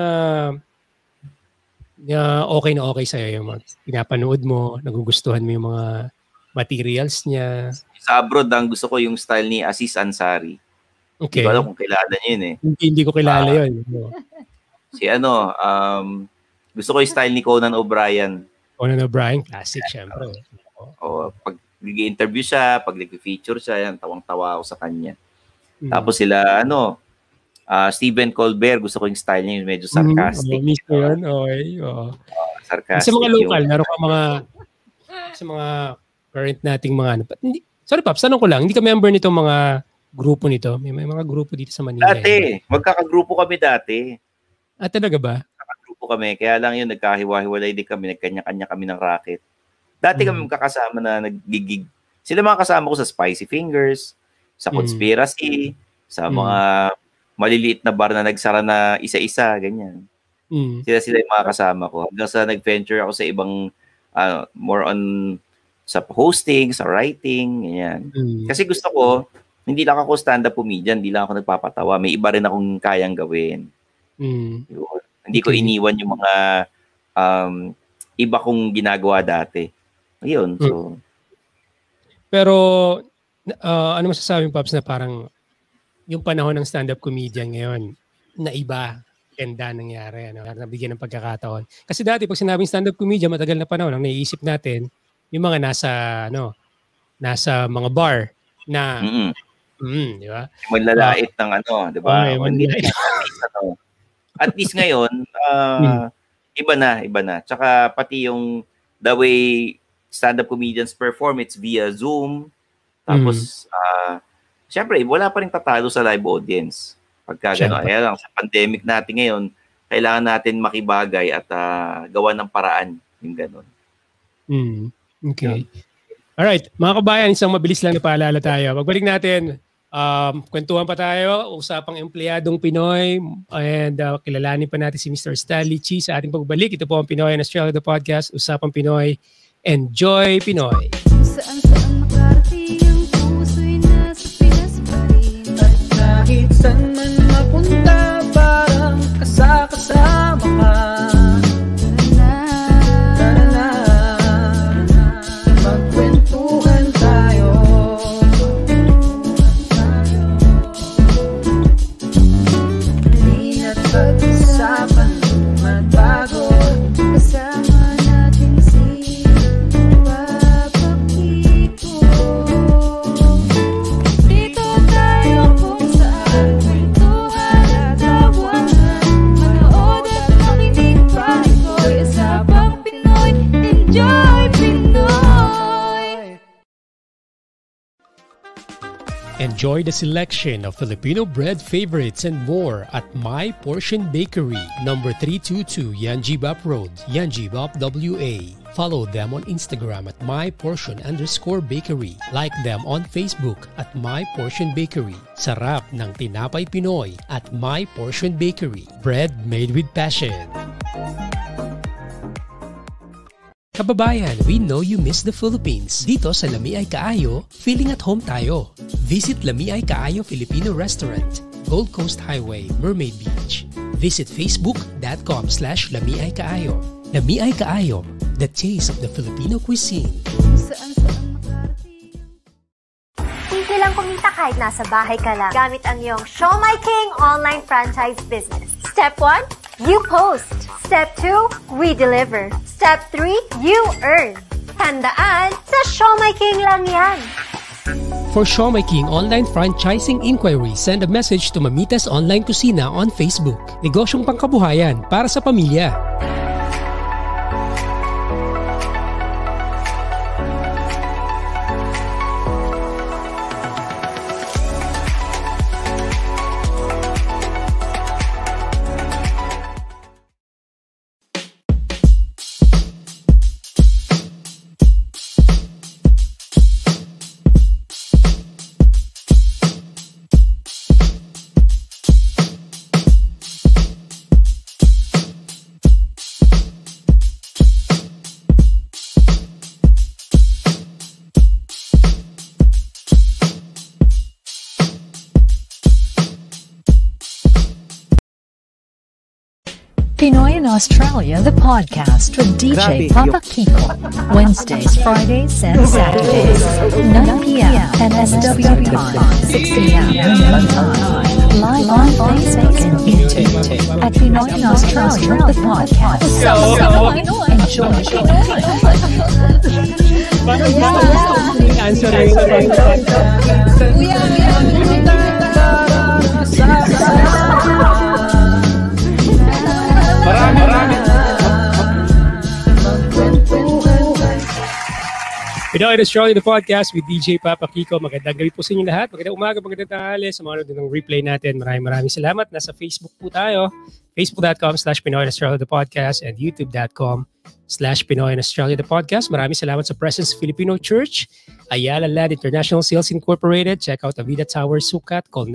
okay na okay sa'yo, yung mga pinapanood mo, nagugustuhan mo yung mga materials niya?
Sa abroad, ang gusto ko yung style ni Aziz Ansari.
Okay.
Hindi ko alam kung kilala niyo yun
Hindi ko kilala yun.
Si gusto ko yung style ni Conan O'Brien.
Conan O'Brien, classic, syempre.
Pag nag-interview siya, pag nag-feature siya, yan, tawang-tawa ako sa kanya. Tapos sila, Stephen Colbert, gusto ko yung style niya, yung medyo sarcastic.
Miss ko yun, okay.
Sarcastic.
Sa mga local, meron ka sa mga current nating mga sorry, Paps, tanong ko lang, hindi ka member nitong mga grupo nito? May mga grupo dito sa Manila.
Dati, magkakagrupo kami dati.
Talaga ba?
Magkakagrupo kami, kaya lang yun, nagkahiwa-hiwalay din kami, nagkanya-kanya kami ng racket. Dati kami magkakasama na nagigig. Sila mga kasama ko sa Spicy Fingers, sa Conspiracy, sa mga maliliit na bar na nagsara na isa-isa, ganyan. Sila yung mga kasama ko. Hanggang sa nag-venture ako sa ibang, more on sa hosting, sa writing, ganyan. Kasi gusto ko, hindi lang ako stand-up comedian, hindi lang ako nagpapatawa. May iba rin akong kayang gawin. Hindi ko iniwan yung mga iba kong ginagawa dati. Ayun, so. Pero,
ano masasabi mo, Paps, na parang yung panahon ng stand-up comedian ngayon, na iba, ganda nangyari, nabigyan ng pagkakataon. Kasi dati, pag sinabing stand-up comedian, matagal na panahon, ang naiisip natin, yung mga nasa mga bar na, di ba?
Manlalait ng di ba? At least ngayon, iba na. Tsaka pati yung the way stand-up comedians perform, it's via Zoom. Tapos, syempre, wala pa rin tatalo sa live audience. Pagka gano'n, kaya lang, sa pandemic natin ngayon, kailangan natin makibagay at gawa ng paraan. Yung gano'n.
Okay. Alright, mga kabayan, isang mabilis lang na paalala tayo. Pagbalik natin, kwentuhan pa tayo, usapang empleyadong Pinoy, and kilalanin pa natin si Mr. Stanley Chi sa ating pagbalik. Ito po ang Pinoy Online SHow, the podcast, Usapang Pinoy. Enjoy Pinoy!
Saan makarating ang puso'y nasa Pinas pa rin. At kahit saan man mapunta, parang kasama ka. Tara na, magkwentuhan tayo. Di na't pag-usapan magbago. Kasama natin si Papa Kiko. Dito tayo kung saan kwentuhan at tawanan. Manood at makinig pa ito'y Usapang Pinoy. Enjoy Pinoy!
Enjoy the selection of Filipino bread favorites and more at My Portion Bakery, number 322 Yanjibap Road, Yanjibap, WA. Follow them on Instagram at myportion_bakery. Like them on Facebook at My Portion Bakery. Sarap ng tinapay Pinoy at My Portion Bakery. Bread made with passion. Kababayan, we know you miss the Philippines. Dito sa Lami Ay Kaayo, feeling at home tayo. Visit Lami Ay Kaayo Filipino Restaurant, Gold Coast Highway, Mermaid Beach. Visit facebook.com/Lami Ay Kaayo. Lamiay kaayo, the taste of the Filipino cuisine.
Simple lang kumita kahit nasa bahay ka lang. Gamit ang iyong Show My King online franchise business. Step 1, you post. Step 2, we deliver. Step 3, you earn. Tandaan, sa Show My King lang yan.
For Show My King online franchising inquiry, send a message to Mamitas Online Kusina on Facebook. Negosyong pangkabuhayan para sa pamilya.
Pinoy in Australia, the podcast with DJ Papa Kiko. Wednesdays, Fridays, and Saturdays, 9 p.m. and SW time, 6 p.m. time. Live on Facebook and YouTube at Pinoy in Australia, the podcast. Enjoy
Pinoy Australia, the podcast with DJ Papa Kiko. Magandang gabi po sa inyo lahat. Magandang umaga, magandang tanghali. Sa mga nanonood ng replay natin, maraming salamat. Nasa Facebook po tayo. Facebook.com/Pinoy Australia, the podcast and YouTube.com/Pinoy Australia, the podcast. Maraming salamat sa Presence Filipino Church, Ayala Land International Sales Incorporated. Check out Avida Tower Sukat. Call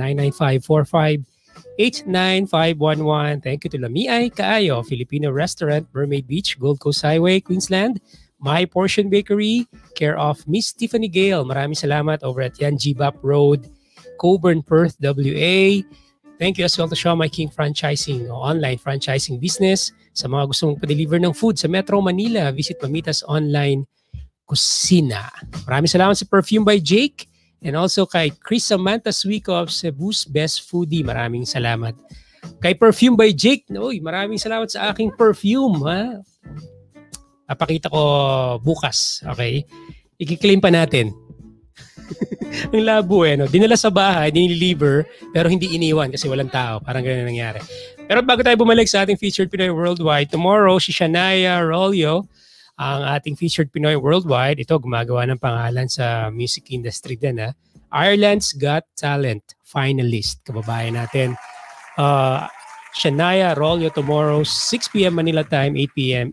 995-45-89511. Thank you to Lamiay Kaayo, Filipino Restaurant, Mermaid Beach, Gold Coast Highway, Queensland. My Portion Bakery, care of Miss Tiffany Gale. Maraming salamat over at Yan Gbap Road, Coburn, Perth, WA. Thank you as well to Show My King Franchising, online franchising business. Sa mga gusto mong pa-deliver ng food sa Metro Manila, visit Mamitas Online Kusina. Maraming salamat sa Perfume by Jake and also kay Chris Samantha Swico of Cebu's Best Foodie. Maraming salamat. Kay Perfume by Jake, maraming salamat sa aking perfume. Ha? Papakita ko bukas, okay? I-claim pa natin. Ang labo no? Dinala sa bahay, diniliver, pero hindi iniwan kasi walang tao. Parang ganun nangyari. Pero bago tayo bumalik sa ating Featured Pinoy Worldwide, tomorrow, si Shania Rolio, ang ating Featured Pinoy Worldwide. Ito, gumagawa ng pangalan sa music industry din, ha? Ireland's Got Talent finalist. Kababayan natin. Shania Rolio tomorrow, 6 p.m. Manila time, 8 p.m.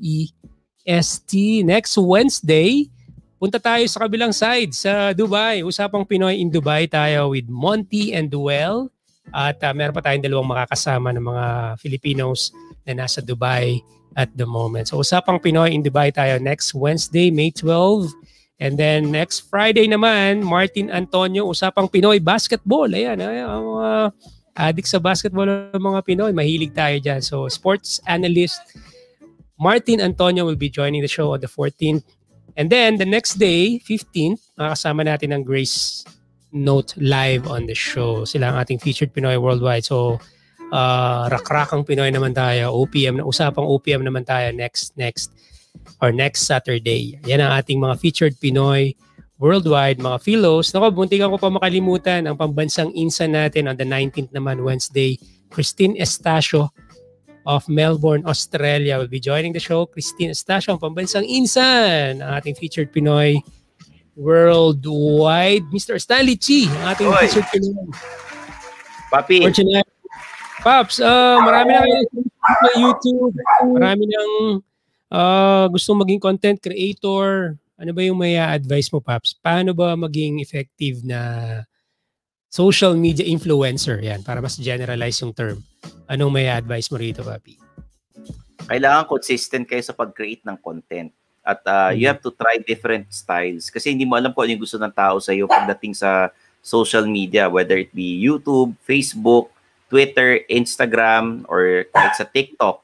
AEST. Next Wednesday, punta tayo sa kabilang side sa Dubai. Usapang Pinoy in Dubai tayo with Monty and Duel. At meron pa tayong dalawang makakasama ng mga Filipinos na nasa Dubai at the moment. So Usapang Pinoy in Dubai tayo next Wednesday, May 12. And then next Friday naman, Martin Antonio, Usapang Pinoy Basketball. Ayan, ang mga addict sa basketball ng mga Pinoy. Mahilig tayo dyan. So sports analyst Martin Antonio will be joining the show on the 14th. And then the next day, 15th, makakasama natin ang Grace Note live on the show. Sila ang ating Featured Pinoy Worldwide. So, rakrakang Pinoy naman tayo. OPM, usapang OPM naman tayo next Saturday. Yan ang ating mga Featured Pinoy Worldwide, mga FILOZ. Naku, buntikan ko pa makalimutan ang pambansang insan natin on the 19th naman, Wednesday. Christine Estacio of Melbourne, Australia will be joining the show. Christine Estacio, ang pambansang insan, ang ating Featured Pinoy Worldwide. Mr. Stanley Chi, ang ating Featured Pinoy.
Papi.
Paps, marami na kayo sa YouTube. Marami nang gustong maging content creator. Ano ba yung may advice mo, Paps? Paano ba maging effective na social media influencer? Yan, para mas generalize yung term. Anong may advice mo rito, Papi?
Kailangan consistent kayo sa pag-create ng content. At you have to try different styles. Kasi hindi mo alam kung ano yung gusto ng tao sa iyo pagdating sa social media, whether it be YouTube, Facebook, Twitter, Instagram, or kahit sa TikTok.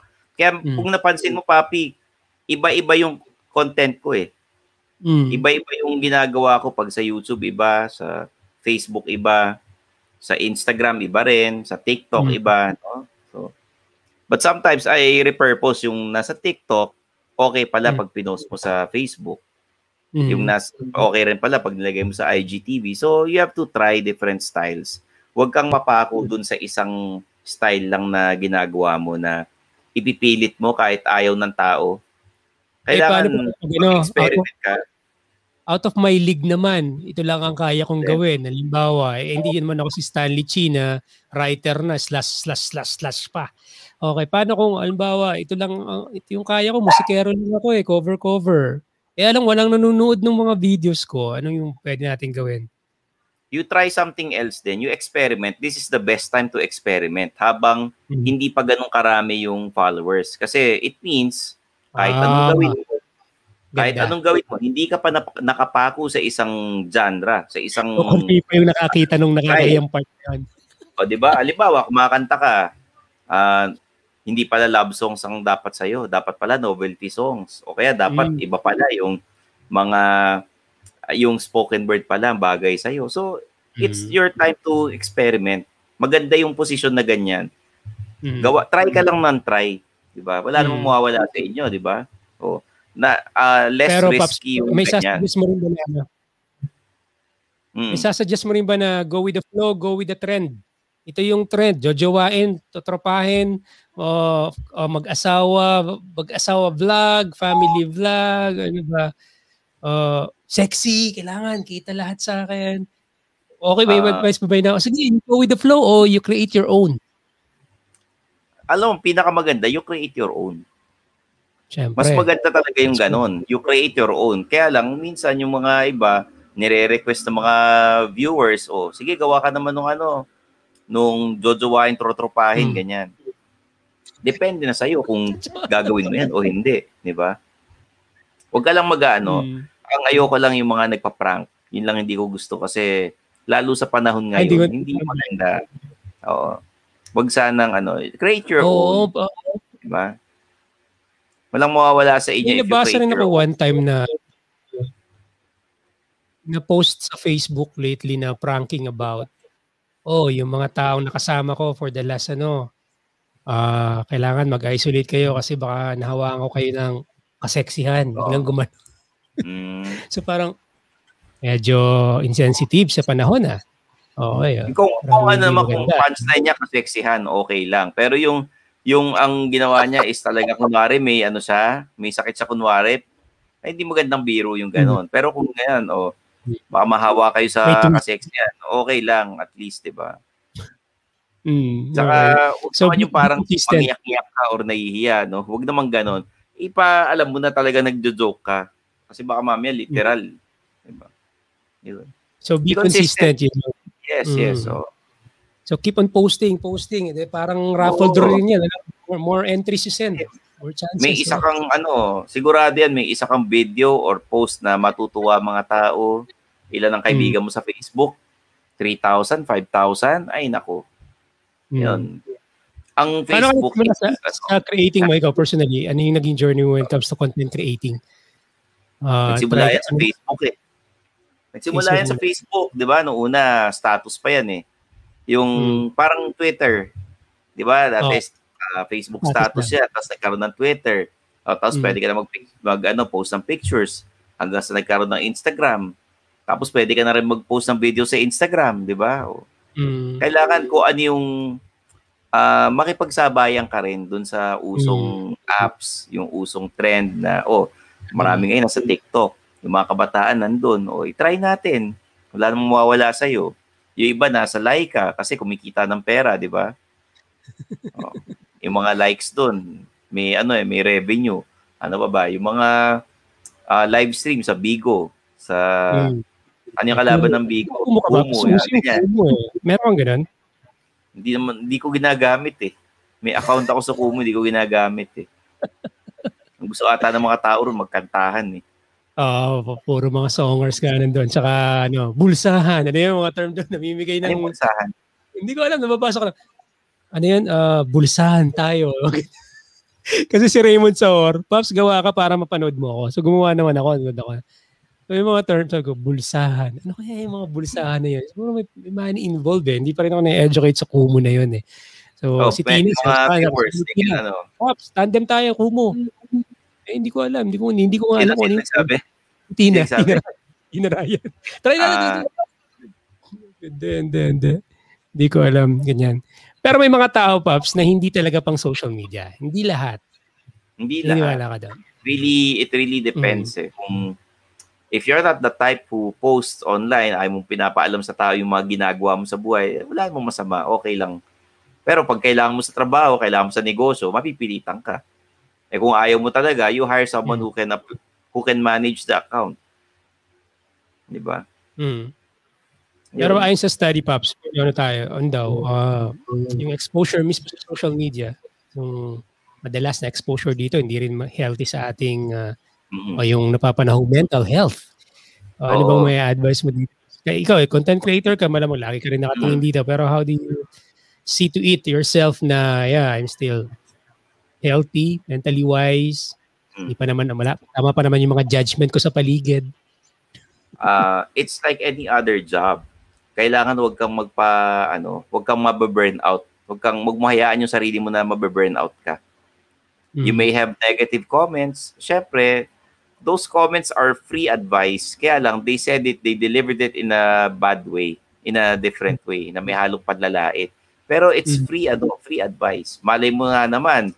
Kaya kung napansin mo, Papi, iba-iba yung content ko eh. Iba-iba yung ginagawa ko pag sa YouTube, iba, sa Facebook, iba, sa Instagram, iba rin, sa TikTok, iba. No? So, but sometimes, I repurpose yung nasa TikTok, okay pala pag pinost mo sa Facebook. Yung okay rin pala pag nilagay mo sa IGTV. So, you have to try different styles. Huwag kang mapako dun sa isang style lang na ginagawa mo na ipipilit mo kahit ayaw ng tao. Kailangan mag-experiment ka.
Out of my league naman, ito lang ang kaya kong gawin. Halimbawa, hindi naman ako si Stanley Chi na writer na // pa. Okay, paano kung halimbawa, ito yung kaya ko, musikero lang ako cover. Alam, walang nanonood ng mga videos ko. Ano yung pwede natin gawin?
You try something else then. You experiment. This is the best time to experiment habang hindi pa ganun karami yung followers. Kasi it means kahit anong gawin mo, anong gawin mo, hindi ka pa nakapako sa isang genre, sa isang...
Hindi pa yung nakakita nung nakakayang part yan.
O, diba? Halimbawa, kumakanta ka, hindi pala love songs ang dapat sa'yo. Dapat pala novelty songs. O kaya dapat iba pala yung yung spoken word pala ang bagay sa'yo. So, it's your time to experiment. Maganda yung position na ganyan. Try ka lang ng try. Diba? Wala namang mawawala sa inyo, diba? O, less
pero,
risky
Paps,
yung
may
ganyan.
May sasuggest mo rin ba na go with the flow, go with the trend? Ito yung trend, jojowain, totropahin, mag-asawa vlog, family vlog, ano ba? Sexy, kailangan, kita lahat sa akin. Okay, may advice pa ba na? Sige, go with the flow o you create your own?
Alam mo, pinakamaganda, you create your own.
Siyempre.
Mas maganda talaga yung ganon. You create your own. Kaya lang, minsan yung mga iba, nire-request ng mga viewers, sige, gawa ka naman nung jojowain, trotropahin, ganyan. Depende na sa'yo kung gagawin mo yan o hindi. Di ba? Huwag ka lang ang ayoko lang yung mga nagpa-prank. Yun lang hindi ko gusto kasi lalo sa panahon ngayon, hindi maganda. Oo. Huwag sanang create your own. Di ba? Walang mawawala sa inyo if you
nabasa
create
rin
your
ako
own.
one time na post sa Facebook lately na pranking about yung mga taong nakasama ko for the last kailangan mag-isolate kayo kasi baka nahawakan ko kayo ng kaseksihan. Biglang gumano. So parang medyo insensitive sa panahon Okay.
Kung punchline niya kaseksihan, okay lang. Pero yung ang ginawa niya is talaga kunwari may may sakit sa kunwari, ay hindi magandang biro yung gano'n. Pero kung ngayon, baka mahawa kayo sa kaseksihan, okay lang at least, di ba? Saka, yung parang mangiyak-iyak ka or nahihiya, no? Huwag naman gano'n. Alam mo na talaga nagjo-joke ka. Kasi baka mamaya literal. Diba? Yun.
So, be consistent.
Yes.
So, keep on posting. Parang raffle draw rin yan. More entries you send. More chances.
May isa kang, sigurado yan, may isa kang video or post na matutuwa mga tao. Ilan ang kaibigan mo sa Facebook? 3,000, 5,000? Ay, nako. Yun. Ang Facebook...
Sa creating mo, ikaw personally, ano yung naging journey mo when it comes to content creating?
Nagsimula yan sa Facebook Nagsimula yan sa Facebook, di ba? Noong una, status pa yan Yung parang Twitter. Di ba? Dati Facebook status yan. Tapos nagkaroon ng Twitter. Tapos pwede ka na post ng pictures. Hanggang sa nagkaroon ng Instagram. Tapos pwede ka na rin mag-post ng video sa Instagram. Di ba? Kailangan ko yung makipagsabayan ka rin dun sa usong apps, yung usong trend na, marami ngayon nasa TikTok. Yung mga kabataan nandun, i-try natin. Wala namang mawawala sa'yo. Yung iba nasa Laika kasi kumikita ng pera, di ba? Yung mga likes dun, may may revenue. Ano ba? Yung mga live stream sa Bigo, sa ano yung kalaban ng Bigo? Kumu.
Meron ganun?
Hindi ko ginagamit May account ako sa Kumu, hindi ko ginagamit Ang gusto ata ng mga tao ron magkantahan
puro mga songers ka nandun. Tsaka, bulsahan. Ano yung mga term doon? Namimigay ng...
Ano bulsahan?
Hindi ko alam, nababasa ko lang. Ano yan? Bulsahan tayo. Kasi si Raymond Saor, Pops, gawa ka para mapanood mo ako. So gumawa naman ako. So yung mga terms ko, bulsahan. Ano kaya yung mga bulsahan na yun? Siguro may money involved eh. Hindi pa rin ako na-educate sa Kumu na yun eh. So si Tina,
mga keywords,
Pops, tandem tayo, Kumu. Eh, hindi ko alam. Hindi ko alam kung ano yung
sabi.
Tina Ryan. Try na. Hindi ko alam. Ganyan. Pero may mga tao, Pops, na hindi talaga pang social media. Hindi lahat.
Hindi lahat.
Ka doon.
It really depends eh. Kung if you're not the type who posts online, ay mong pinapaalam sa tao yung mga ginagawa mo sa buhay, wala mong masama, okay lang. Pero pag kailangan mo sa trabaho, kailangan mo sa negosyo, mapipilitan ka. Eh kung ayaw mo talaga, you hire someone who can manage the account. Di ba?
Pero ayon sa study, Pops, yung exposure mismo sa social media, yung madalas na exposure dito, hindi rin healthy sa ating o yung napapanahong mental health. Ano bang may advice mo dito? Kaya ikaw, content creator ka, malamang lagi ka rin nakatingin dito, pero how do you see to it yourself na, I'm still healthy, mentally wise, hindi pa naman, tama pa naman yung mga judgment ko sa paligid.
It's like any other job. Kailangan wag kang wag kang mabe-burn out. Wag kang magmahayaan yung sarili mo na mabe-burn out ka. You may have negative comments. Syempre, those comments are free advice. Kaya lang, they delivered it in a bad way, in a different way, na may halong panlalait. Pero it's free advice. Malay mo nga naman,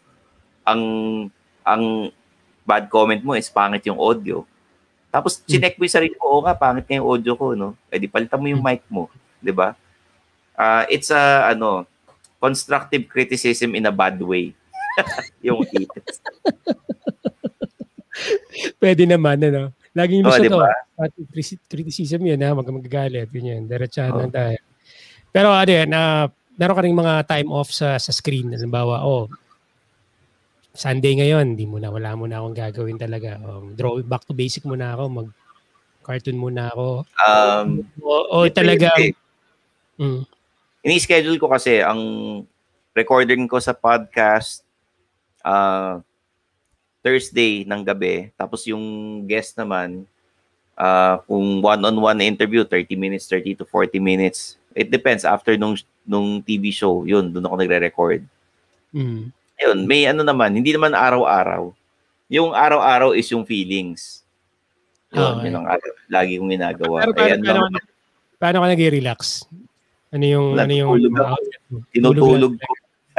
ang bad comment mo is pangit yung audio. Tapos, chinek mo yung sarili mo, pangit nga yung audio ko, no? Eh, di palitan mo yung mic mo. Di ba? It's constructive criticism in a bad way. Yung hate.
Pwede naman, ano? Laging gusto
diba?
criticism yun, ha? Magagalit. Ganyan. Diretsahan lang tayo. Pero, meron ka ring mga time off sa screen. Halimbawa, Sunday ngayon, wala mo na akong gagawin talaga. Draw back to basic muna ako, mag-cartoon muna ako. Talaga.
Ini-schedule ko kasi ang recording ko sa podcast Thursday ng gabi. Tapos yung guest naman, kung one-on-one na interview, 30 minutes, 30 to 40 minutes. It depends. After nung TV show, yun, doon ako nagre-record. Yun, may naman, hindi naman araw-araw. Yung araw-araw is yung feelings. Yun, yun ang lagi kong ginagawa.
Paano ka nag-relax?
Tinutulog ko.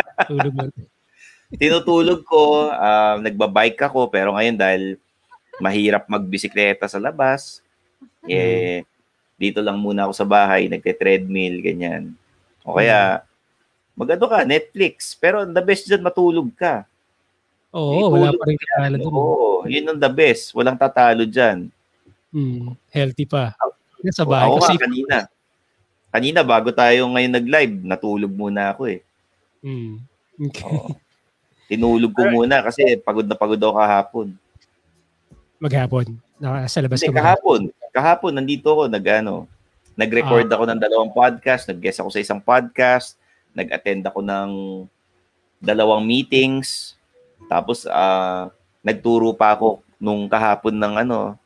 Tinutulog ko, nagbabike ako, pero ngayon dahil mahirap magbisikleta sa labas, dito lang muna ako sa bahay, nagte-treadmill, ganyan. O kaya, ka, Netflix. Pero the best dyan, matulog ka.
Wala pa rin tatalo dun.
Yun ang the best. Walang tatalo dyan.
Healthy pa. Sa bahay.
Ako nga, kanina, bago tayo ngayon nag-live, natulog muna ako eh.
Okay.
Tinulog ko muna kasi pagod na pagod ako kahapon.
Maghapon? Sa labas ka
Kahapon, nandito ako, nag-record ako ng 2 podcast, nag-guest ako sa isang podcast, nag-attend ako ng 2 meetings, tapos nagturo pa ako nung kahapon ng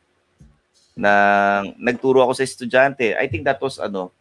nagturo ako sa estudyante. I think that was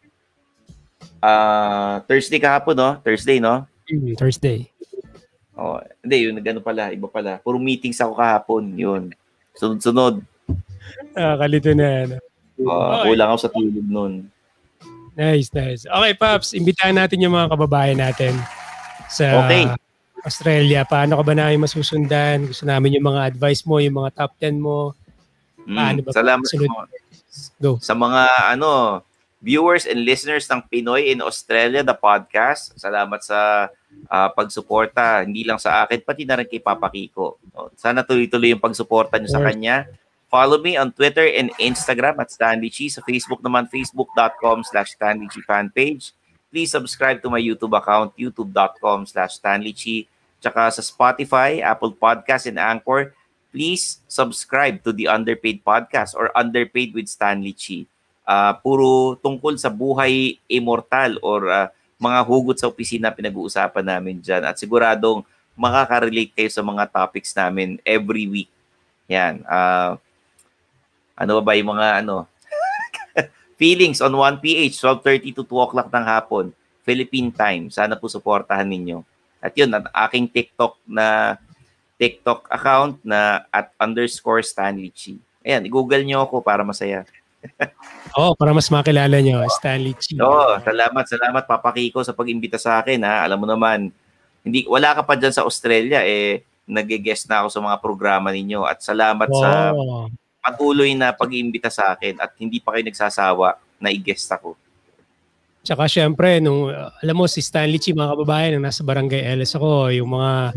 Thursday kahapon, no? Thursday, no?
Thursday.
Hindi, yun, pala, iba pala. Puro meetings ako kahapon, yun. Sunod-sunod.
Kalito na.
Kulang ako sa tulog nun.
Nice. Okay, Pops, imbitahan natin yung mga kababayan natin sa Australia. Paano ka ba namin masusundan? Gusto namin yung mga advice mo, yung mga top 10 mo. Paano ba?
Salamat sa mga viewers and listeners ng Pinoy in Australia, the podcast. Salamat sa pagsuporta, hindi lang sa akin, pati na rin kay Papa Kiko. Sana tuloy-tuloy yung pagsuporta nyo sa kanya. Follow me on Twitter and Instagram at Stanley Chi. Sa Facebook naman, facebook.com/Stanley Chi fanpage. Please subscribe to my YouTube account, youtube.com/Stanley Chi. Tsaka sa Spotify, Apple Podcasts, and Anchor, please subscribe to the Underpaid Podcast or Underpaid with Stanley Chi. Puro tungkol sa buhay immortal or mga hugot sa opisina pinag-uusapan namin dyan. At siguradong makaka-relate kayo sa mga topics namin every week. Yan. Ano ba yung mga feelings on 1PH, 12:30 to 2 o'clock ng hapon, Philippine time. Sana po suportahan ninyo. At yun, ang aking TikTok account na @_Stanley Chi. Ayan, i-google nyo ako para masaya.
Para mas makilala nyo, Stanley Chi.
Salamat Papa Kiko sa pag-imbita sa akin. Alam mo naman, wala ka pa dyan sa Australia, nag-guest na ako sa mga programa ninyo. At salamat sa patuloy na pag-imbita sa akin at hindi pa kayo nagsasawa na i-guest ako.
Tsaka syempre, alam mo si Stanley Chi, mga kababayan, nung nasa Barangay LS ako, yung mga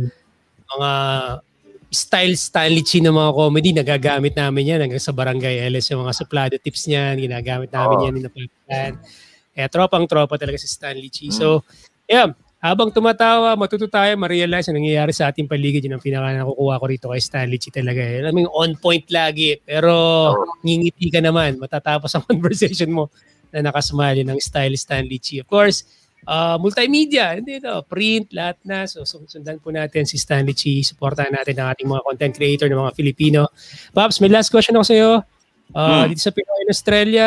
style Stanley Chi ng mga comedy, nagagamit namin yan hanggang sa Barangay LS, yung mga suplado tips niyan, ginagamit namin yan, ninapalan. Tropang-tropa talaga si Stanley Chi. So, habang tumatawa, matuto tayo, ma-realize na nangyayari sa ating paligid. Yun ang pinaka-nakukuha ko rito kay Stanley Chi talaga. Alam mo, on point lagi, pero ngingiti ka naman, matatapos ang conversation mo na nakasmile ng style Stanley Chi. Of course, multimedia, print, lahat na. So, sundan po natin si Stanley Chi. Supportahan natin ang ating mga content creator ng mga Filipino. Pops, may last question ako sa iyo. Dito sa Pinoy in Australia,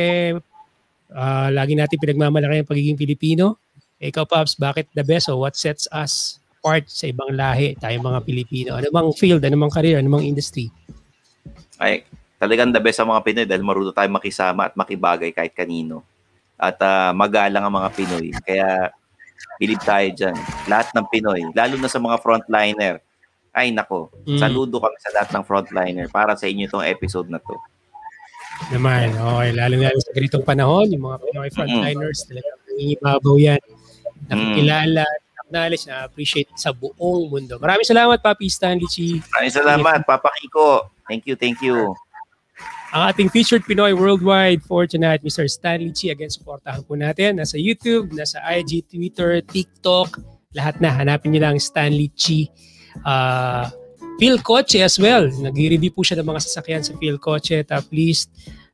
lagi natin pinagmamalaki ang pagiging Pilipino. Ikaw, Pops, bakit the best o what sets us apart sa ibang lahi, tayong mga Pilipino? Ano bang field, ano bang career, ano bang industry?
Ay, talagang the best sa mga Pinoy dahil marunong tayong makisama at makibagay kahit kanino. At magalang ang mga Pinoy. Kaya believe tayo dyan. Lahat ng Pinoy, lalo na sa mga frontliner. Ay nako, saludo kami sa lahat ng frontliner para sa inyo itong episode na to.
Naman, okay. Lalo sa ganitong panahon, yung mga Pinoy frontliners, talagang nangingibabaw yan. Nakikilala, acknowledge, na-appreciate sa buong mundo. Maraming salamat, Papi Stanley Chi.
Maraming salamat, Papa Kiko. Thank you.
Ang ating featured Pinoy Worldwide for tonight, Mr. Stanley Chi. Again, supportahan po natin. Nasa YouTube, nasa IG, Twitter, TikTok, lahat na. Hanapin niyo lang Stanley Chi. Phil Kotse as well. Nag-review po siya ng mga sasakyan sa Phil Kotse. Top list.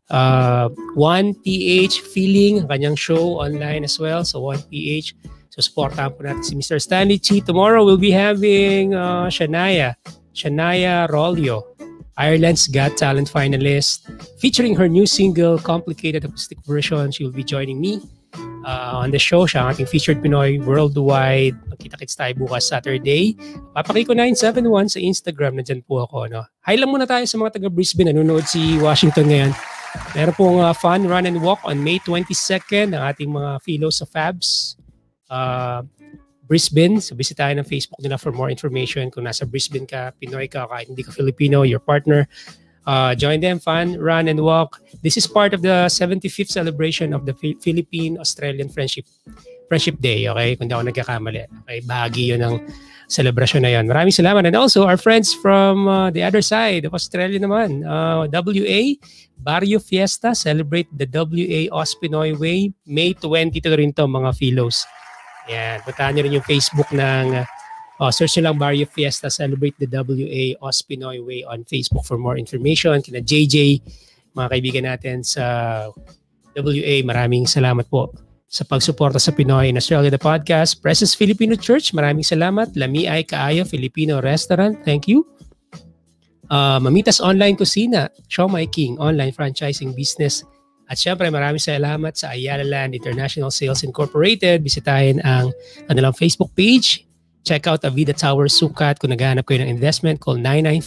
1PH Feeling, ang kanyang show online as well. So 1PH. So supportahan po natin si Mr. Stanley Chi. Tomorrow we'll be having Shania Rolio, Ireland's Got Talent finalist, featuring her new single, Complicated Acoustic Version. She will be joining me on the show. Siya ang ating featured Pinoy Worldwide. Magkita-kits tayo bukas Saturday. Papa Kiko 971 sa Instagram. Nandyan po ako. Hi lang muna tayo sa mga taga Brisbane. Nanonood si Washington ngayon. Meron pong fun run and walk on May 22nd ng ating mga FILOZ sa Fabs. Brisbane. So visit tayo ng Facebook nila for more information. Kung nasa Brisbane ka, Pinoy ka, kahit hindi ka Filipino, your partner, join them, fun, run and walk. This is part of the 75th celebration of the Philippine-Australian Friendship Day. Okay, kung di ako nagkakamali. Okay, bahagi yun ng celebration na yun. Maraming salamat. And also, our friends from the other side of Australia naman, WA, Barrio Fiesta, celebrate the WA Aus Pinoy Way. May 22 rin to, mga FILOZ. Yan, puntahan nyo rin yung Facebook ng search nyo lang Barrio Fiesta, celebrate the WA Aus Pinoy Way on Facebook for more information. Kina JJ, mga kaibigan natin sa WA, maraming salamat po sa pagsuporta sa Pinoy in Australia, the podcast. Presence Filipino Church, maraming salamat. Lami Ay Kaayo Filipino Restaurant, thank you. Mamitas Online Kusina, Show My King, online franchising business. At syempre, maraming salamat sa Ayala Land International Sales Incorporated. Bisitahin ang kanilang Facebook page. Check out Avida Tower Sukat. Kung naghahanap kayo ng investment, call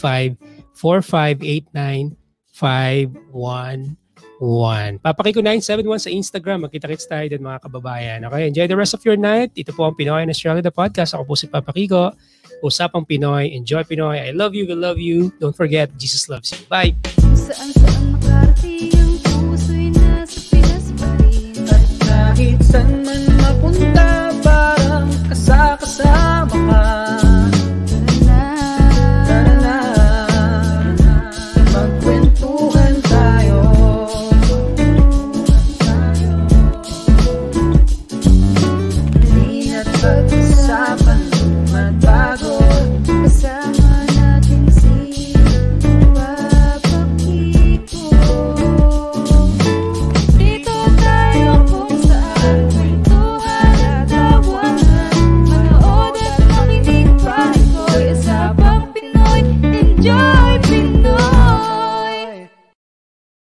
995-458-9511. Papa Kiko 971 sa Instagram. Magkita-kits tayo din, mga kababayan. Okay, enjoy the rest of your night. Ito po ang Pinoy in Australia, the podcast. Ako po si Papa Kiko. Usapang Pinoy. Enjoy Pinoy. I love you. We love you. Don't forget, Jesus loves you. Bye!
Saan makarating ang puso'y nasa Pinas pa rin. At kahit saan man mapunta, parang kasama ka.